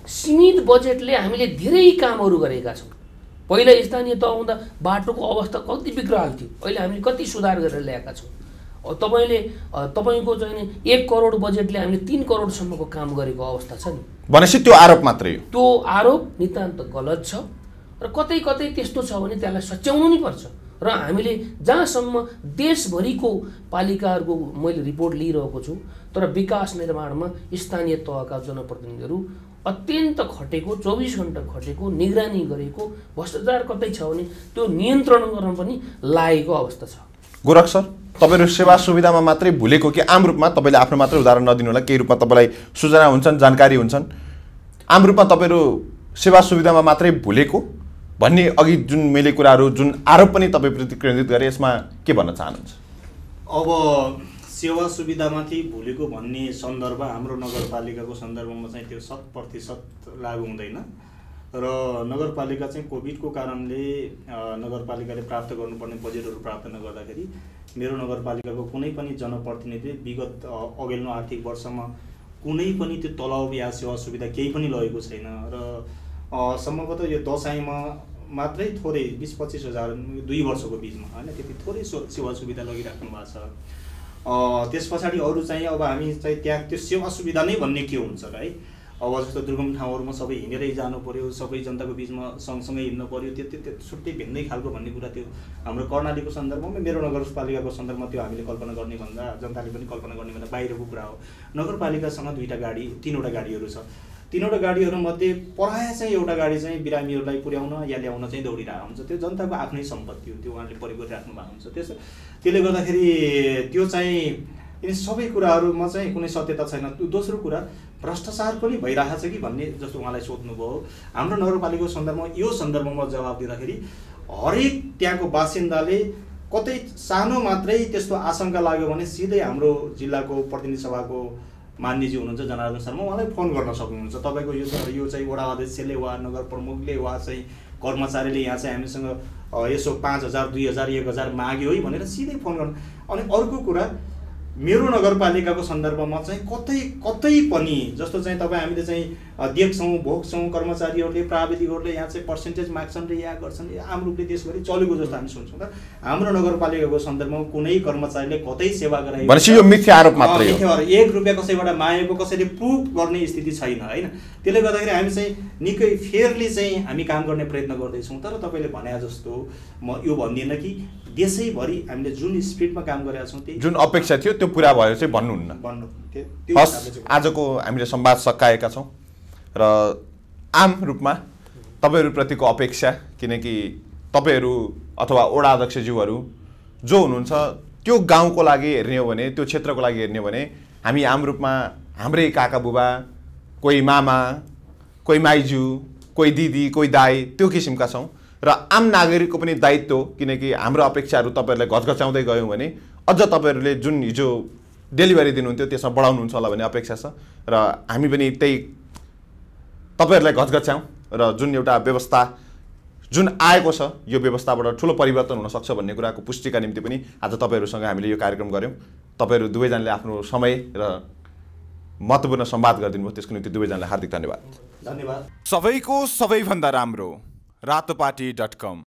सीमित बजेटले हामीले धेरै कामहरू गरेका छौँ। पहिला स्थानीय तह हुँदा बाटोको अवस्था कति बिग्रहाल थियो, अहिले हामीले कति सुधार गरेर ल्याएका छौँ। तपाईँको चाहिँ 1 करोड बजेटले हामीले 3 करोडसम्मको काम गरेको अवस्था छ नि। भनेपछि त्यो आरोप मात्रै हो। त्यो आरोप नितान्त गलत छ र कतै कतै त्यस्तो छ भने त्यसलाई सच्याउनु नै पर्छ। र हामीले जहाँसम्म देशभरिको पालिकाहरूको मैले रिपोर्ट लिइरहेको छु, तर विकास निर्माणमा स्थानीय तहका जनप्रतिनिधिहरू अत्यन्त खटेको, 24 घण्टा खटेको, निगरानी गरेको, भ्रष्टाचार कतै छ भने त्यो नियन्त्रण गर्न पनि लागेको अवस्था छ। गोरख सर, तपाईँहरू सेवा सुविधामा मात्रै भुलेको कि आम रूपमा, तपाईँले आफ्नो मात्रै उदाहरण नदिनु होला, केही रूपमा तपाईँलाई सूचना हुन्छन्, जानकारी हुन्छन्, आम रूपमा तपाईँहरू सेवा सुविधामा मात्रै भुलेको भन्ने अघि जुन मैले कुराहरू, जुन आरोप पनि तपाईँप्रति केन्द्रित गरे, यसमा के भन्न चाहनुहुन्छ? अब सेवा सुविधामाथि भुलेको भन्ने सन्दर्भ हाम्रो नगरपालिकाको सन्दर्भमा चाहिँ त्यो 100% लागू हुँदैन र नगरपालिका चाहिँ कोभिडको कारणले नगरपालिकाले प्राप्त गर्नुपर्ने बजेटहरू प्राप्त नगर्दाखेरि मेरो नगरपालिकाको कुनै पनि जनप्रतिनिधिले विगत अघिल्लो आर्थिक वर्षमा कुनै पनि त्यो तलब या सेवा सुविधा केही पनि लगेको छैन र सम्भवतः यो दशैंमा मात्रै थोरै 20-25 हजार 2 वर्षको बिचमा हैन त्यति थोरै सेवा सुविधा लगिराख्नु भएको छ। त्यस पछाडि अरू चाहिँ अब हामी चाहिँ त्यहाँ त्यो सेवा सुविधा नै भन्ने के हुन्छ र है। अब जस्तो दुर्गम ठाउँहरूमा सबै हिँडेरै जानु पर्यो, सबै जनताको बिचमा सँगसँगै हिँड्नु पर्यो, त्यो छुट्टै भिन्नै खालको भन्ने कुरा त्यो हाम्रो कर्णालीको सन्दर्भमा, मेरो नगरपालिकाको सन्दर्भमा त्यो हामीले कल्पना गर्ने भन्दा, जनताले पनि कल्पना गर्ने भन्दा बाहिरको कुरा हो। नगरपालिकासँग 2टा गाडी 3वटा गाडीहरू छ। 3वटा गाडीहरूमध्ये प्रायः चाहिँ एउटा गाडी चाहिँ बिरामीहरूलाई पुर्याउन या ल्याउन चाहिँ दौडिरहेको हुन्छ। त्यो जनताको आफ्नै सम्पत्ति हो, त्यो उहाँले प्रयोग गरिराख्नु भएको हुन्छ। त्यसले गर्दाखेरि त्यो चाहिँ यिनी सबै कुराहरूमा चाहिँ कुनै सत्यता छैन। दोस्रो कुरा, भ्रष्टाचार पनि भइरहेको छ कि भन्ने जस्तो उहाँलाई सोध्नुभयो। हाम्रो नगरपालिकाको सन्दर्भमा यो सन्दर्भमा जवाब दिँदाखेरि हरेक त्यहाँको बासिन्दाले कतै सानो मात्रै त्यस्तो आशंका लाग्यो भने सिधै हाम्रो जिल्लाको प्रतिनिधि सभाको मान्यजी हुनुहुन्छ जनार्दन शर्मा, उहाँलाई फोन गर्न सक्नुहुन्छ। तपाईँको यो चाहिँ वडा अध्यक्षले वा नगर प्रमुखले वा चाहिँ कर्मचारीले यहाँ चाहिँ हामीसँग यसो 5000 2000 1000 माग्यो है भनेर सिधै फोन गर्नु। अनि अर्को कुरा, मेरो नगरपालिकाको सन्दर्भमा चाहिँ कतै पनि जस्तो चाहिँ तपाईँ हामीले चाहिँ देख्छौँ भोग्छौँ, कर्मचारीहरूले प्राविधिकहरूले यहाँ चाहिँ पर्सेन्टेज माग्छन् र या गर्छन्, आम रूपले देशभरि चलेको जस्तो हामी सुन्छौँ। तर हाम्रो नगरपालिकाको सन्दर्भमा कुनै कर्मचारीले कतै सेवा गराएको भनेपछि यो मिथ्या आरोप मात्रै हो। 1 रुपियाँ कसैबाट मागेको कसैले प्रुफ गर्ने स्थिति छैन हैन। त्यसले गर्दाखेरि हामी चाहिँ निकै फेयरली चाहिँ हामी काम गर्ने प्रयत्न गर्दैछौँ। तर तपाईँले भने जस्तो म यो भन्दिनँ कि देशैभरि हामीले जुन स्पिडमा काम गरेका छौँ त्यही जुन अपेक्षा थियो त्यो पुरा भयो चाहिँ भन्नुहुन्न। हस्, आजको हामीले संवाद सकाएका छौँ र आम रूपमा तपाईँहरूप्रतिको अपेक्षा, किनकि तपाईँहरू अथवा वडा अध्यक्षज्यूहरू जो हुनुहुन्छ त्यो गाउँको लागि हेर्ने हो भने, त्यो क्षेत्रको लागि हेर्ने हो भने हामी आम रूपमा हाम्रै काका बुबा, कोही मामा, कोही माइजू, कोही दिदी, कोही दाई, त्यो किसिमका छौँ र आम नागरिकको पनि दायित्व, किनकि हाम्रो अपेक्षाहरू तपाईँहरूलाई घचघचाउँदै गयौँ भने अझ तपाईँहरूले जुन हिजो डेलिभरी दिनुहुन्थ्यो त्यसमा बढाउनुहुन्छ होला भन्ने अपेक्षा छ र हामी पनि त्यही तपाईँहरूलाई घचघच्याउँ र जुन एउटा व्यवस्था जुन आएको छ यो व्यवस्थाबाट ठुलो परिवर्तन हुनसक्छ भन्ने कुराको पुष्टिका निम्ति पनि आज तपाईँहरूसँग हामीले यो कार्यक्रम गऱ्यौँ। तपाईँहरू दुवैजनाले आफ्नो समय र महत्त्वपूर्ण संवाद गरिदिनु भयो, त्यसको निम्ति दुवैजनालाई हार्दिक धन्यवाद। धन्यवाद। सबैको सबैभन्दा राम्रो रातोपाटी.com